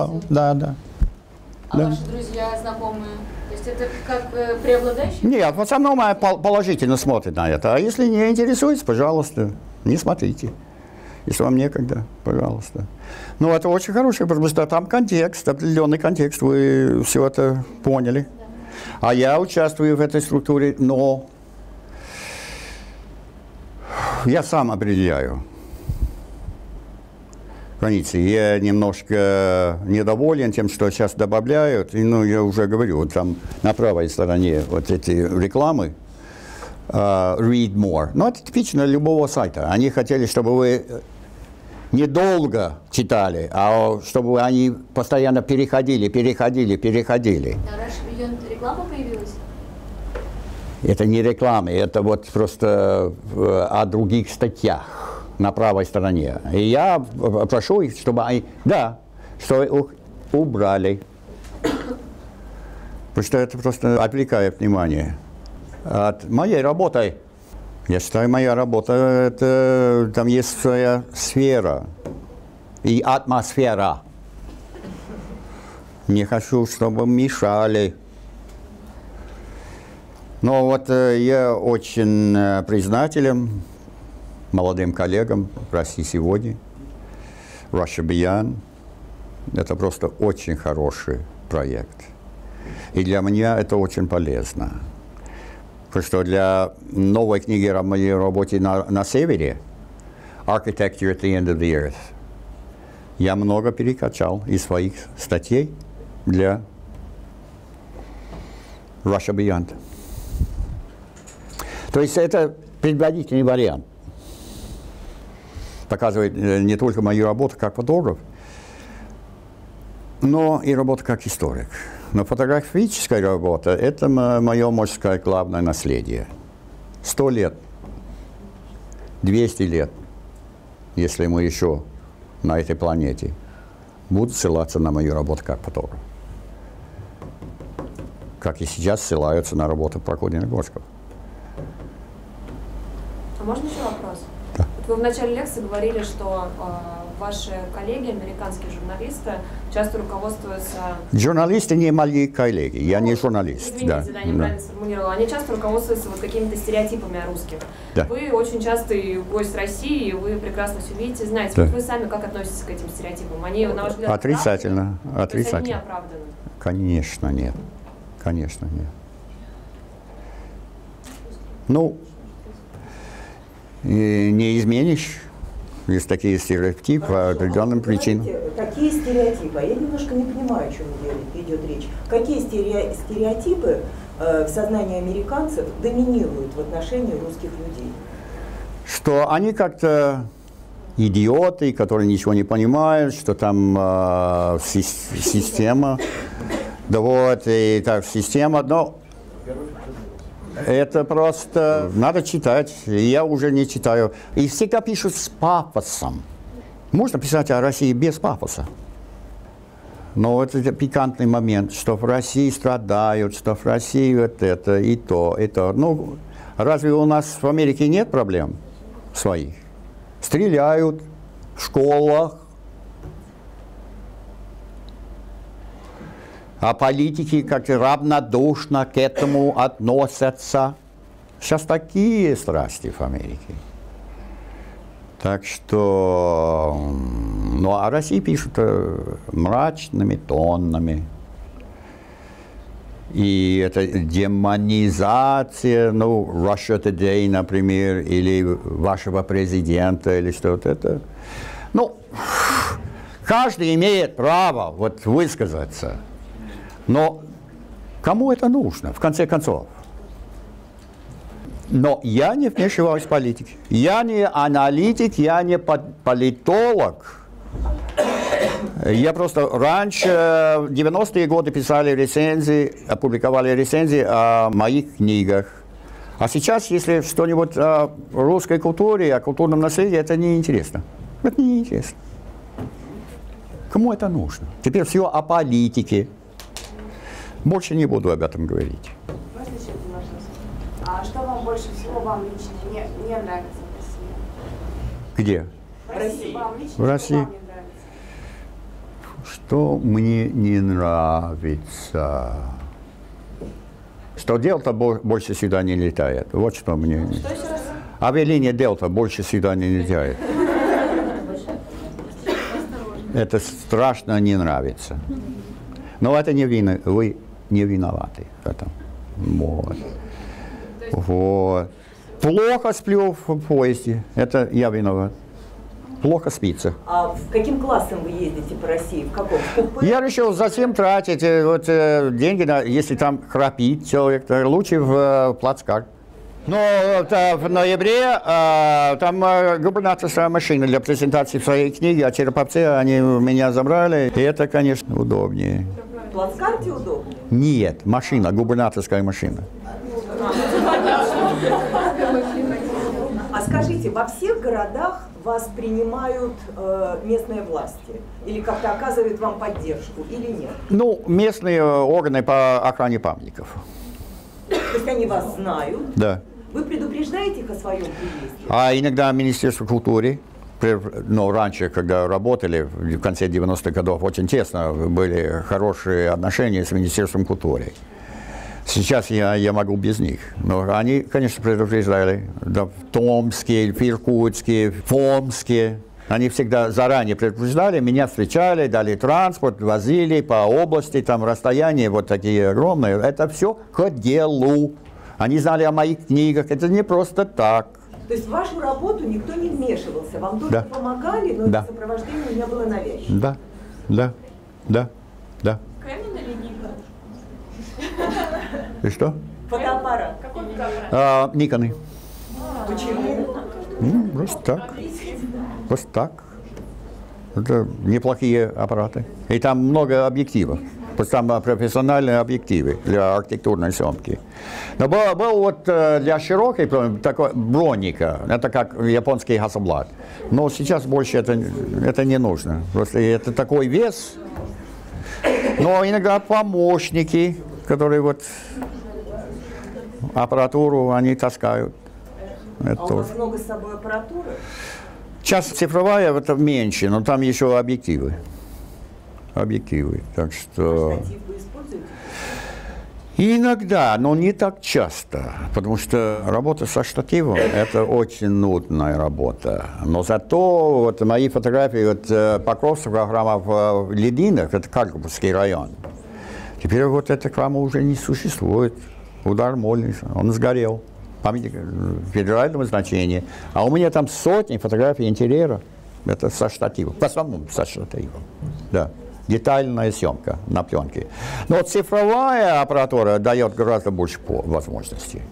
А ваши друзья, знакомые? То есть это как преобладающий? Нет, в основном положительно смотрят на это. А если не интересуется, пожалуйста, не смотрите. Если вам некогда, пожалуйста. Ну, это очень хорошее, потому что там контекст, определенный контекст, вы все это поняли. А я участвую в этой структуре, но я сам определяю границы. Я немножко недоволен тем, что сейчас добавляют. И, ну, я уже говорю, вот там на правой стороне вот эти рекламы, read more. Ну, это типично любого сайта. Они хотели, чтобы вы недолго читали, а чтобы они постоянно переходили. На Russia Beyond реклама появилась? Это не реклама, это вот просто о других статьях на правой стороне. И я прошу их, чтобы они, да, что их убрали. Потому что это просто отвлекает внимание от моей работы. Я считаю, моя работа, это, там есть своя сфера и атмосфера. Не хочу, чтобы мешали. Но вот я очень признателен молодым коллегам в России сегодня. Russia Beyond. Это просто очень хороший проект. И для меня это очень полезно. Потому что для новой книги о моей работе на севере, Architecture at the End of the Earth, я много перекачал из своих статей для Russia Beyond. То есть это предварительный вариант. Показывает не только мою работу как фотограф, но и работу как историк. Но фотографическая работа – это мое, можно сказать, главное наследие. 100 лет, 200 лет, если мы еще на этой планете, будут ссылаться на мою работу как фотограф. Как и сейчас ссылаются на работу Прокудина Горского. А можно еще вопрос? Да. Вот вы в начале лекции говорили, что ваши коллеги, американские журналисты, часто руководствуются... Журналисты не мои коллеги, я не журналист. Извините, да, неправильно сформулировала. Они часто руководствуются вот какими-то стереотипами о русских. Да. Вы очень частый гость России, и вы прекрасно все видите, знаете. Да. Вот вы сами как относитесь к этим стереотипам? Они, на ваш взгляд, Отрицательно. оправданы? То есть они не Отрицательно. оправданы? Конечно, нет. Конечно, нет. Ну, не изменишь. Есть такие стереотипы по определенным причинам. Какие стереотипы? Я немножко не понимаю, о чем идет речь. Какие стереотипы в сознании американцев доминируют в отношении русских людей? Что они как-то идиоты, которые ничего не понимают, что там система. Да вот, и так система, но это просто надо читать, я уже не читаю. И всегда пишут с пафосом. Можно писать о России без пафоса. Но это пикантный момент, что в России страдают, что в России вот это и то, и то. Ну, разве у нас в Америке нет проблем своих? Стреляют в школах. А политики как-то равнодушно к этому относятся. Сейчас такие страсти в Америке. Так что, ну, о России пишут мрачными тонами. И это демонизация, ну, Russia Today, например, или вашего президента, или что-то это. Ну, каждый имеет право вот высказаться. Но кому это нужно, в конце концов? Но я не вмешиваюсь в политику. Я не аналитик, я не политолог. Я просто раньше, в 90-е годы, писали рецензии, опубликовали рецензии о моих книгах. А сейчас, если что-нибудь о русской культуре, о культурном наследии, это неинтересно. Это неинтересно. Кому это нужно? Теперь все о политике. Больше не буду об этом говорить. Можно еще один вопрос? А что вам больше всего лично не нравится в России? Где? В России. Вам лично В России. Что вам не нравится? Что мне не нравится? Что Делта больше сюда не летает. Вот что мне... Что еще раз? Авиалиния Делта больше сюда не летает. Это страшно не нравится. Но это не вина. Вы не виноваты в этом. Вот. Вот. Плохо сплю в поезде, это я виноват. Плохо спится. А в каким классом вы ездите по России? В каком? В купе? Я решил, зачем тратить деньги, если там храпит человек, то лучше в плацкарт. Но в ноябре там губернаторская машина для презентации своей книги о Череповце, они меня забрали, и это, конечно, удобнее. В плацкарте удобнее? Нет, машина, губернаторская машина. А скажите, во всех городах вас принимают местные власти? Или как-то оказывают вам поддержку, или нет? Ну, местные органы по охране памятников. То есть они вас знают? Да. Вы предупреждаете их о своем приезде? А иногда Министерство культуры, ну, раньше, когда работали, в конце 90-х годов, очень тесно были хорошие отношения с Министерством культуры. Сейчас я могу без них. Но они, конечно, предупреждали. Да, в Томске, в Иркутске, в Омске. Они всегда заранее предупреждали, меня встречали, дали транспорт, возили по области, там расстояния вот такие огромные. Это все к делу. Они знали о моих книгах, это не просто так. То есть в вашу работу никто не вмешивался, вам только помогали, но это сопровождение не было навязчивым? Да. Камень или Никон? И что? Фотоаппарат. Какой фотоаппарат? Никоны. Почему? Просто так. Просто так. Это неплохие аппараты. И там много объективов. Просто там профессиональные объективы для архитектурной съемки. Но был вот для широкой такой броника, это как японский Hasselblad. Но сейчас больше это не нужно. Просто это такой вес. Но иногда помощники, которые вот аппаратуру они таскают. Это у вас много с собой аппаратуры? Сейчас цифровая это меньше, но там еще объективы. Так что... Штатив вы используете? Иногда, но не так часто, потому что работа со штативом – это очень нудная работа. Но зато вот мои фотографии, вот Покровская храма в Лединах, это Каргопольский район. Теперь вот эта храма уже не существует. Удар Мольница, он сгорел. Памятник федерального значения. А у меня там сотни фотографий интерьера. Это со штативом. В основном со штативом. Да. Детальная съемка на пленке. Но цифровая аппаратура дает гораздо больше возможностей.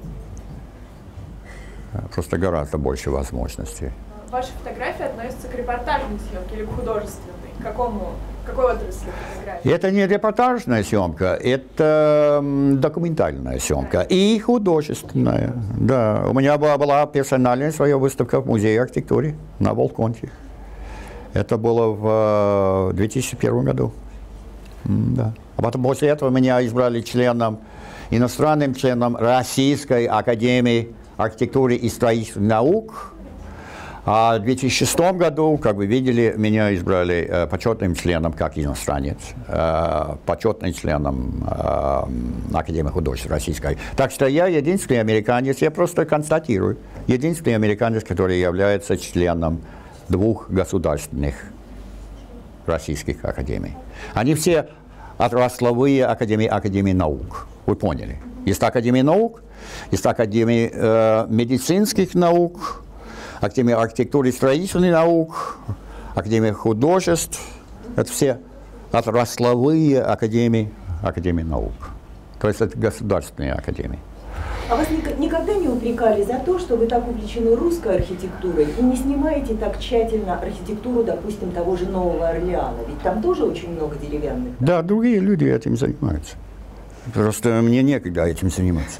Просто гораздо больше возможностей. Ваши фотографии относятся к репортажной съемке или к художественной? Какой отрасли фотографии? Это не репортажная съемка, это документальная съемка и художественная. Да. У меня была персональная своя выставка в Музее архитектуры на Волконте. Это было в 2001 году. Да. А потом после этого меня избрали иностранным членом Российской академии архитектуры и строительных наук. А в 2006 году, как вы видели, меня избрали почетным членом, как иностранец, почетным членом Академии художеств Российской. Так что я единственный американец, я просто констатирую, единственный американец, который является членом двух государственных российских академий. Они все отрасловые академии наук. Вы поняли? Есть Академия наук, есть Академия медицинских наук, Академия архитектуры и строительных наук, Академия художеств. Это все отрасловые академии наук. То есть это государственные академии. А вас никогда не упрекали за то, что вы так увлечены русской архитектурой и не снимаете так тщательно архитектуру, допустим, того же Нового Орлеана? Ведь там тоже очень много деревянных. Да, другие люди этим занимаются. Просто мне некогда этим заниматься.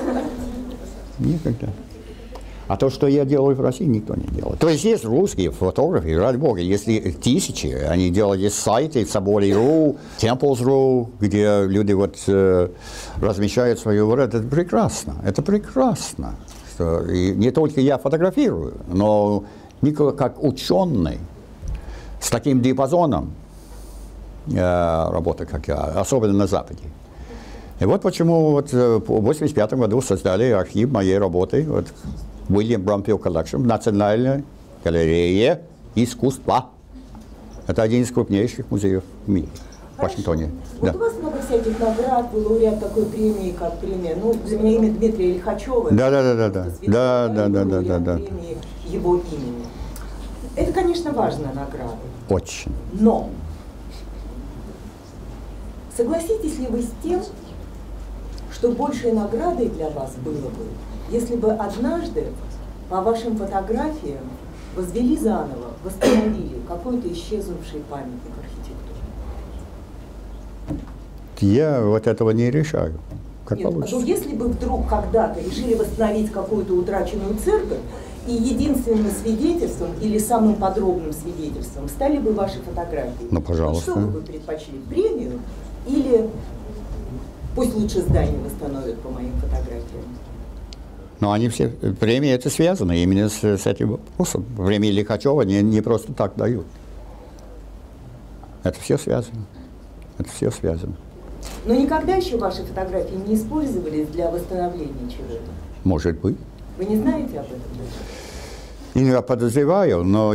Никогда. А то, что я делаю в России, никто не делает. То есть есть русские фотографы, ради бога, если тысячи, они делают сайты, Собори.ру, Temples.ru, где люди вот размещают свою работу. Это прекрасно, это прекрасно. И не только я фотографирую, но Николай как ученый с таким диапазоном работы, как я, особенно на Западе. И вот почему вот в 1985 году создали архив моей работы, вот, William Brumfield Collection в Национальной галерее искусства. Это один из крупнейших музеев в мире. Вашингтоне. Вот Да. у вас много всяких наград, вы лауреат такой премии, как премия, ну, для меня имя Дмитрия Лихачева. Да. Премии его имени. Это, конечно, важная награда. Очень. Но согласитесь ли вы с тем, что большей наградой для вас было бы, если бы однажды по вашим фотографиям возвели заново, восстановили какой-то исчезнувший памятник архитектуры? Я вот этого не решаю. Как Нет, получится. ну если бы вдруг когда-то решили восстановить какую-то утраченную церковь, и единственным свидетельством или самым подробным свидетельством стали бы ваши фотографии. Ну, пожалуйста. Вот что вы бы предпочли, премию или пусть лучше здание восстановят по моим фотографиям? Но они все, премии это связано именно с этим вопросом. Премии Лихачева не просто так дают. Это все связано. Это все связано. Но никогда еще ваши фотографии не использовались для восстановления чего-то? Может быть. Вы не знаете об этом? Я подозреваю, но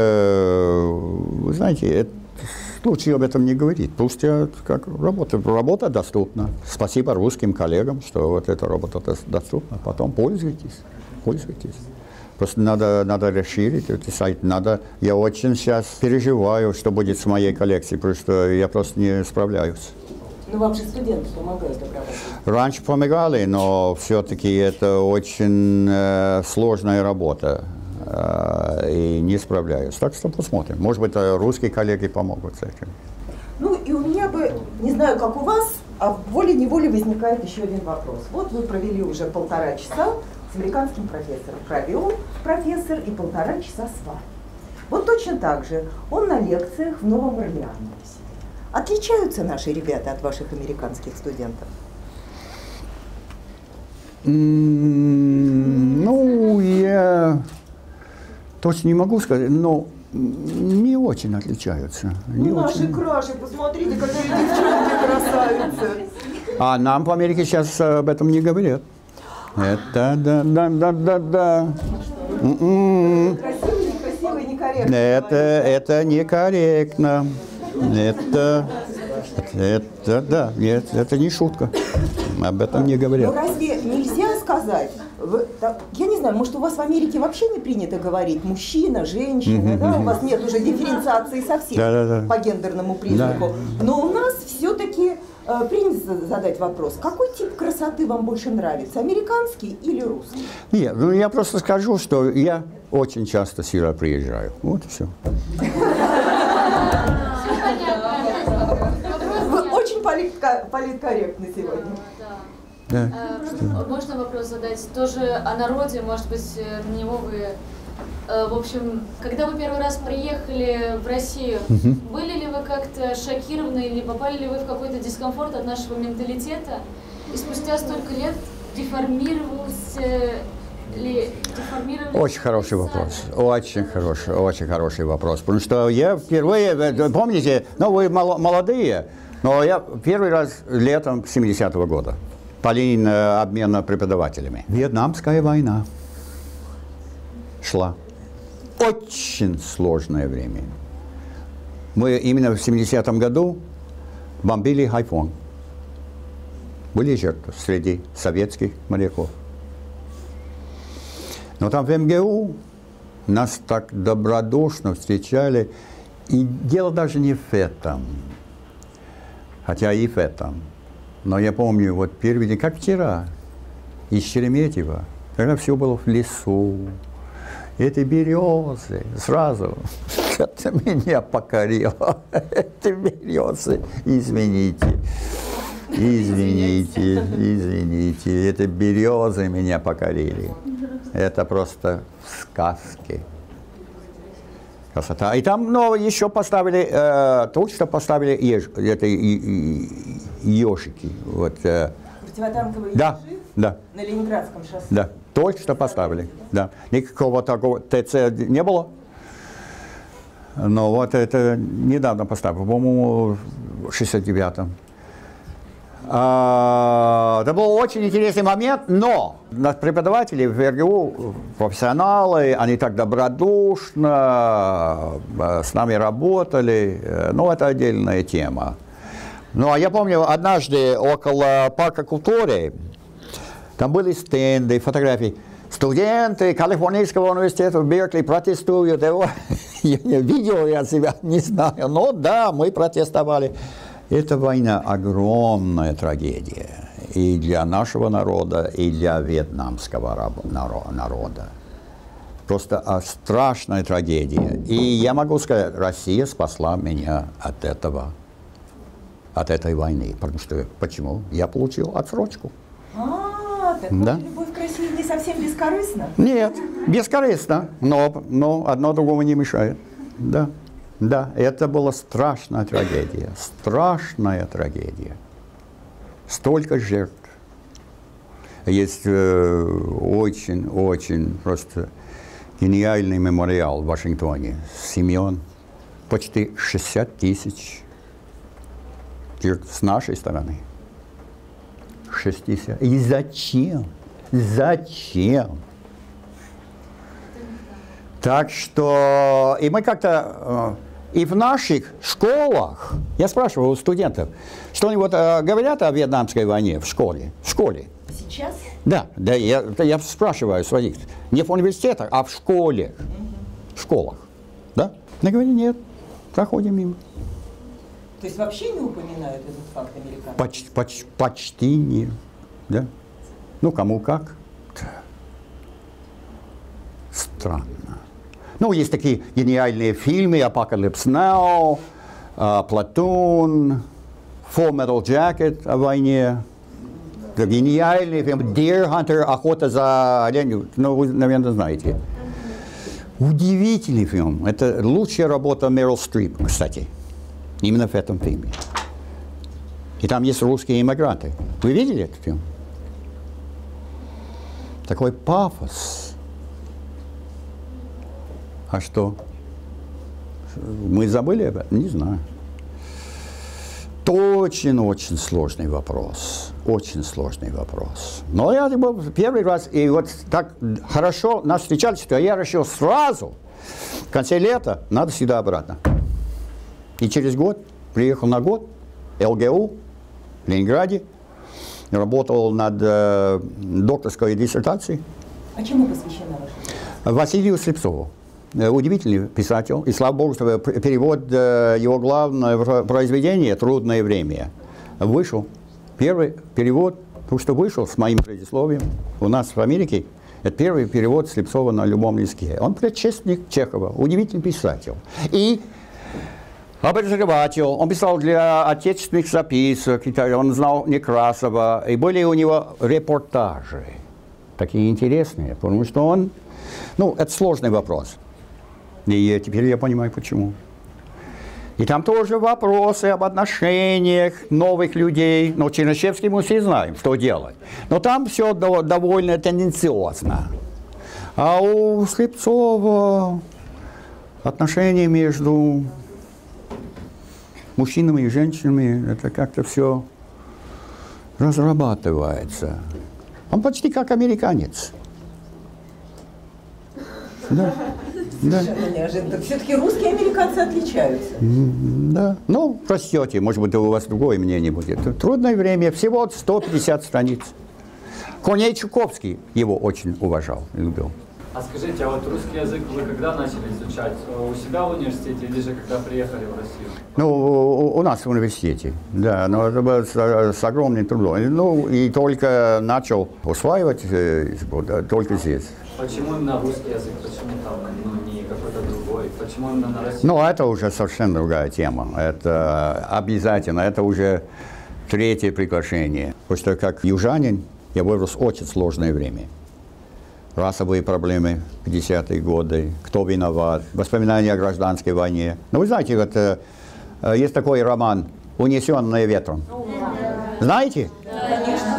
вы знаете, лучше об этом не говорить. Пусть как работа доступна. Спасибо русским коллегам, что вот эта работа доступна. Потом пользуйтесь. Просто надо расширить этот сайт. Я очень сейчас переживаю, что будет с моей коллекцией, потому что я просто не справляюсь. Ну, вам же студенты помогают обрабатывать. Раньше помогали, но все-таки это очень сложная работа. И не справляюсь. Так что посмотрим. Может быть, русские коллеги помогут с этим. Ну, и у меня бы, не знаю, как у вас, а волей-неволей возникает еще один вопрос. Вот вы провели уже 1,5 часа с американским профессором. Провел профессор и 1,5 часа с вами. Вот точно так же он на лекциях в Новом Орлеане. Отличаются наши ребята от ваших американских студентов? Ну, я точно не могу сказать, но не очень отличаются. Наши краши, посмотрите, какие девчонки красавицы. А нам в Америке сейчас об этом не говорят. Это да. Красиво и некорректно. Это некорректно. Это не шутка. Об этом не говорят. Ну разве нельзя сказать? Я не знаю, может, у вас в Америке вообще не принято говорить мужчина, женщина, да? У вас нет уже дифференциации совсем по гендерному признаку. Но у нас все-таки принято задать вопрос, какой тип красоты вам больше нравится, американский или русский? Нет, ну я просто скажу, что я очень часто сюда приезжаю. Вот и все. Вы очень политкорректны сегодня. Да. Можно вопрос задать тоже о народе, может быть, на него вы... В общем, когда вы первый раз приехали в Россию, были ли вы как-то шокированы или попали ли вы в какой-то дискомфорт от нашего менталитета? И спустя столько лет деформировались... Очень хороший вопрос. Очень хороший вопрос. Потому что я впервые, помните, вы молодые, но я первый раз летом 70-го года по линии обмена преподавателями. Вьетнамская война шла. Очень сложное время. Мы именно в 70-м году бомбили Хайфон. Были жертвы среди советских моряков. Но там в МГУ нас так добродушно встречали. И дело даже не в этом, хотя и в этом. Но я помню, вот первый день, как вчера, из Шереметьево, когда все было в лесу, эти березы, сразу, это меня покорило. Эти березы, извините, эти березы меня покорили. Это просто сказки. Красота. И там еще поставили, только что поставили ежики. Вот, Противотанковые да, ежи да. на Ленинградском шоссе. Да, только что поставили. Да. Никакого такого ТЦ не было. Но вот это недавно поставили, по-моему, в 69-м. Это был очень интересный момент, но наши преподаватели в РГУ, профессионалы, они так добродушно с нами работали, но это отдельная тема. Ну, а я помню, однажды около парка культуры, там были стенды, фотографии. Студенты Калифорнийского университета в Беркли протестуют. Видел я себя, не знаю. Но да, мы протестовали. Эта война огромная трагедия. И для нашего народа, и для вьетнамского народа. Просто страшная трагедия. И я могу сказать, Россия спасла меня от этого. От этой войны. Потому что, почему? Я получил отсрочку. Так да? Любовь к России не совсем бескорыстна? Нет, бескорыстно, но одно другому не мешает. Да, да, это была страшная трагедия. Страшная трагедия. Столько жертв. Есть очень просто гениальный мемориал в Вашингтоне. Семен. Почти 60 тысяч. С нашей стороны. 60. И зачем? Зачем? Так что, и мы как-то, и в наших школах, я спрашиваю у студентов, что-нибудь говорят о вьетнамской войне в школе? В школе. Сейчас? Да, я спрашиваю своих, не в университетах, а в школе. В школах. Да? Я говорю, нет, проходим мимо. То есть вообще не упоминают этот факт американцы? Почти нет. Да? Ну, кому как. Странно. Ну, есть такие гениальные фильмы «Apocalypse Now», «Platoon», «Full Metal Jacket» о войне. Это гениальный фильм «Deer Hunter», «Охота за оленью». Ну, вы, наверное, знаете. Удивительный фильм. Это лучшая работа Мерил Стрип, кстати. Именно в этом фильме. И там есть русские иммигранты. Вы видели этот фильм? Такой пафос. А что? Мы забыли об этом? Не знаю. Очень сложный вопрос. Очень сложный вопрос. Но я первый раз, и вот так хорошо нас встречали, что я решил сразу, в конце лета, надо сюда обратно. И через год приехал на год, ЛГУ, в Ленинграде, работал над докторской диссертацией. А чему посвящена ваша? Василию Слепцову. Удивительный писатель. И слава богу, что перевод его главное произведение «Трудное время» вышел. Первый перевод, потому что вышел с моим предисловием. У нас в Америке это первый перевод Слепцова на любом языке. Он предшественник Чехова. Удивительный писатель. И обозреватель, он писал для отечественных записок, он знал Некрасова, и были у него репортажи, такие интересные, потому что он, ну, это сложный вопрос, и теперь я понимаю, почему. И там тоже вопросы об отношениях новых людей, но Чернышевский мы все знаем, что делать, но там все довольно тенденциозно. А у Слепцова отношения между мужчинами и женщинами, это как-то все разрабатывается. Он почти как американец. Да. Совершенно неожиданно. Все-таки русские и американцы отличаются. Да. Ну, простите, может быть, у вас другое мнение будет. Трудное время, всего 150 страниц. Корней Чуковский его очень уважал и любил. А скажите, а вот русский язык вы когда начали изучать? У себя в университете или же когда приехали в Россию? Ну, у нас в университете, да, но это было с огромным трудом. Ну, и только начал усваивать только здесь. Почему именно русский язык? Почему там, не какой-то другой? Почему именно на России? Ну, это уже совершенно другая тема. Это обязательно, это уже третье приглашение. Потому что как южанин я вырос в очень сложное время. Расовые проблемы, 50-е годы, кто виноват, воспоминания о гражданской войне. Ну, вы знаете, вот, есть такой роман «Унесенные ветром». Знаете? Конечно.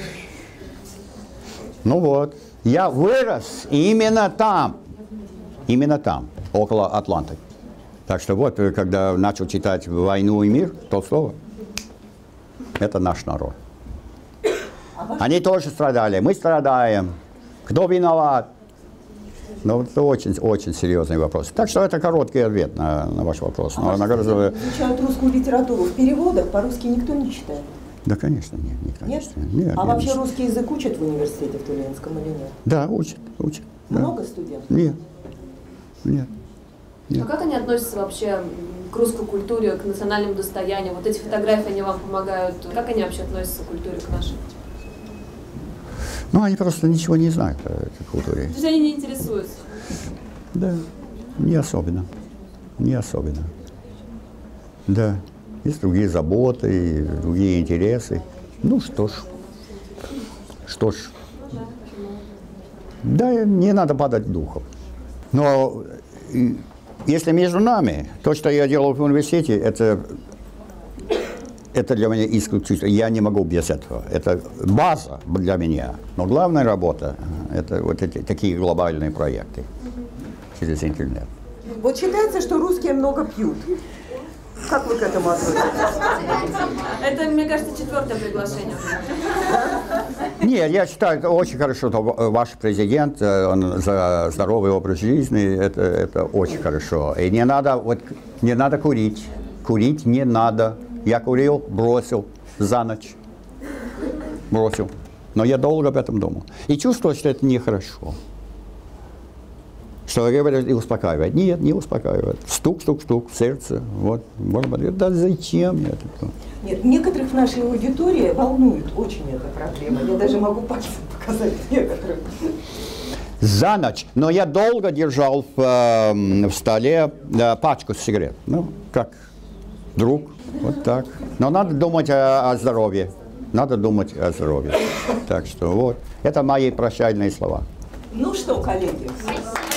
Ну вот, я вырос именно там, около Атланты. Так что вот, когда начал читать «Войну и мир» Толстого, это наш народ. Они тоже страдали, мы страдаем. Кто виноват? Ну, это очень серьезный вопрос. Так что это короткий ответ на ваш вопрос. Но, изучают русскую литературу в переводах, по-русски никто не читает? Да, конечно, нет. Никто Нет? Не читает. А вообще русский язык учат в университете в Тюменском или нет? Да, учат. Много студентов? Нет. А как они относятся вообще к русской культуре, к национальному достоянию? Вот эти фотографии, они вам помогают. Как они вообще относятся к культуре, к нашей? Ну, они просто ничего не знают о этой культуре. То есть они не интересуются? Да, не особенно. Да, есть другие заботы, другие интересы. Ну что ж. Да, не надо падать духом. Но если между нами, то, что я делал в университете, это для меня исключительно. Я не могу без этого. Это база для меня. Но главная работа – это вот эти такие глобальные проекты через интернет. Вот считается, что русские много пьют. Как вы к этому относитесь? Это, мне кажется, 4-е приглашение. Нет, я считаю, это очень хорошо, что ваш президент, он за здоровый образ жизни, это очень хорошо. И не надо курить. Курить не надо. Я курил, бросил за ночь. Бросил. Но я долго об этом думал. И чувствовал, что это нехорошо. Что говорят и успокаивает. Нет, не успокаивает. Стук в сердце. Вот. Да зачем я это? Нет, некоторых в нашей аудитории волнует очень эта проблема. Я даже могу пальцем показать некоторых. За ночь. Но я долго держал в столе пачку сигарет. Ну, как друг. Вот так. Но надо думать о здоровье. Так что вот. Это мои прощальные слова. Ну что, коллеги?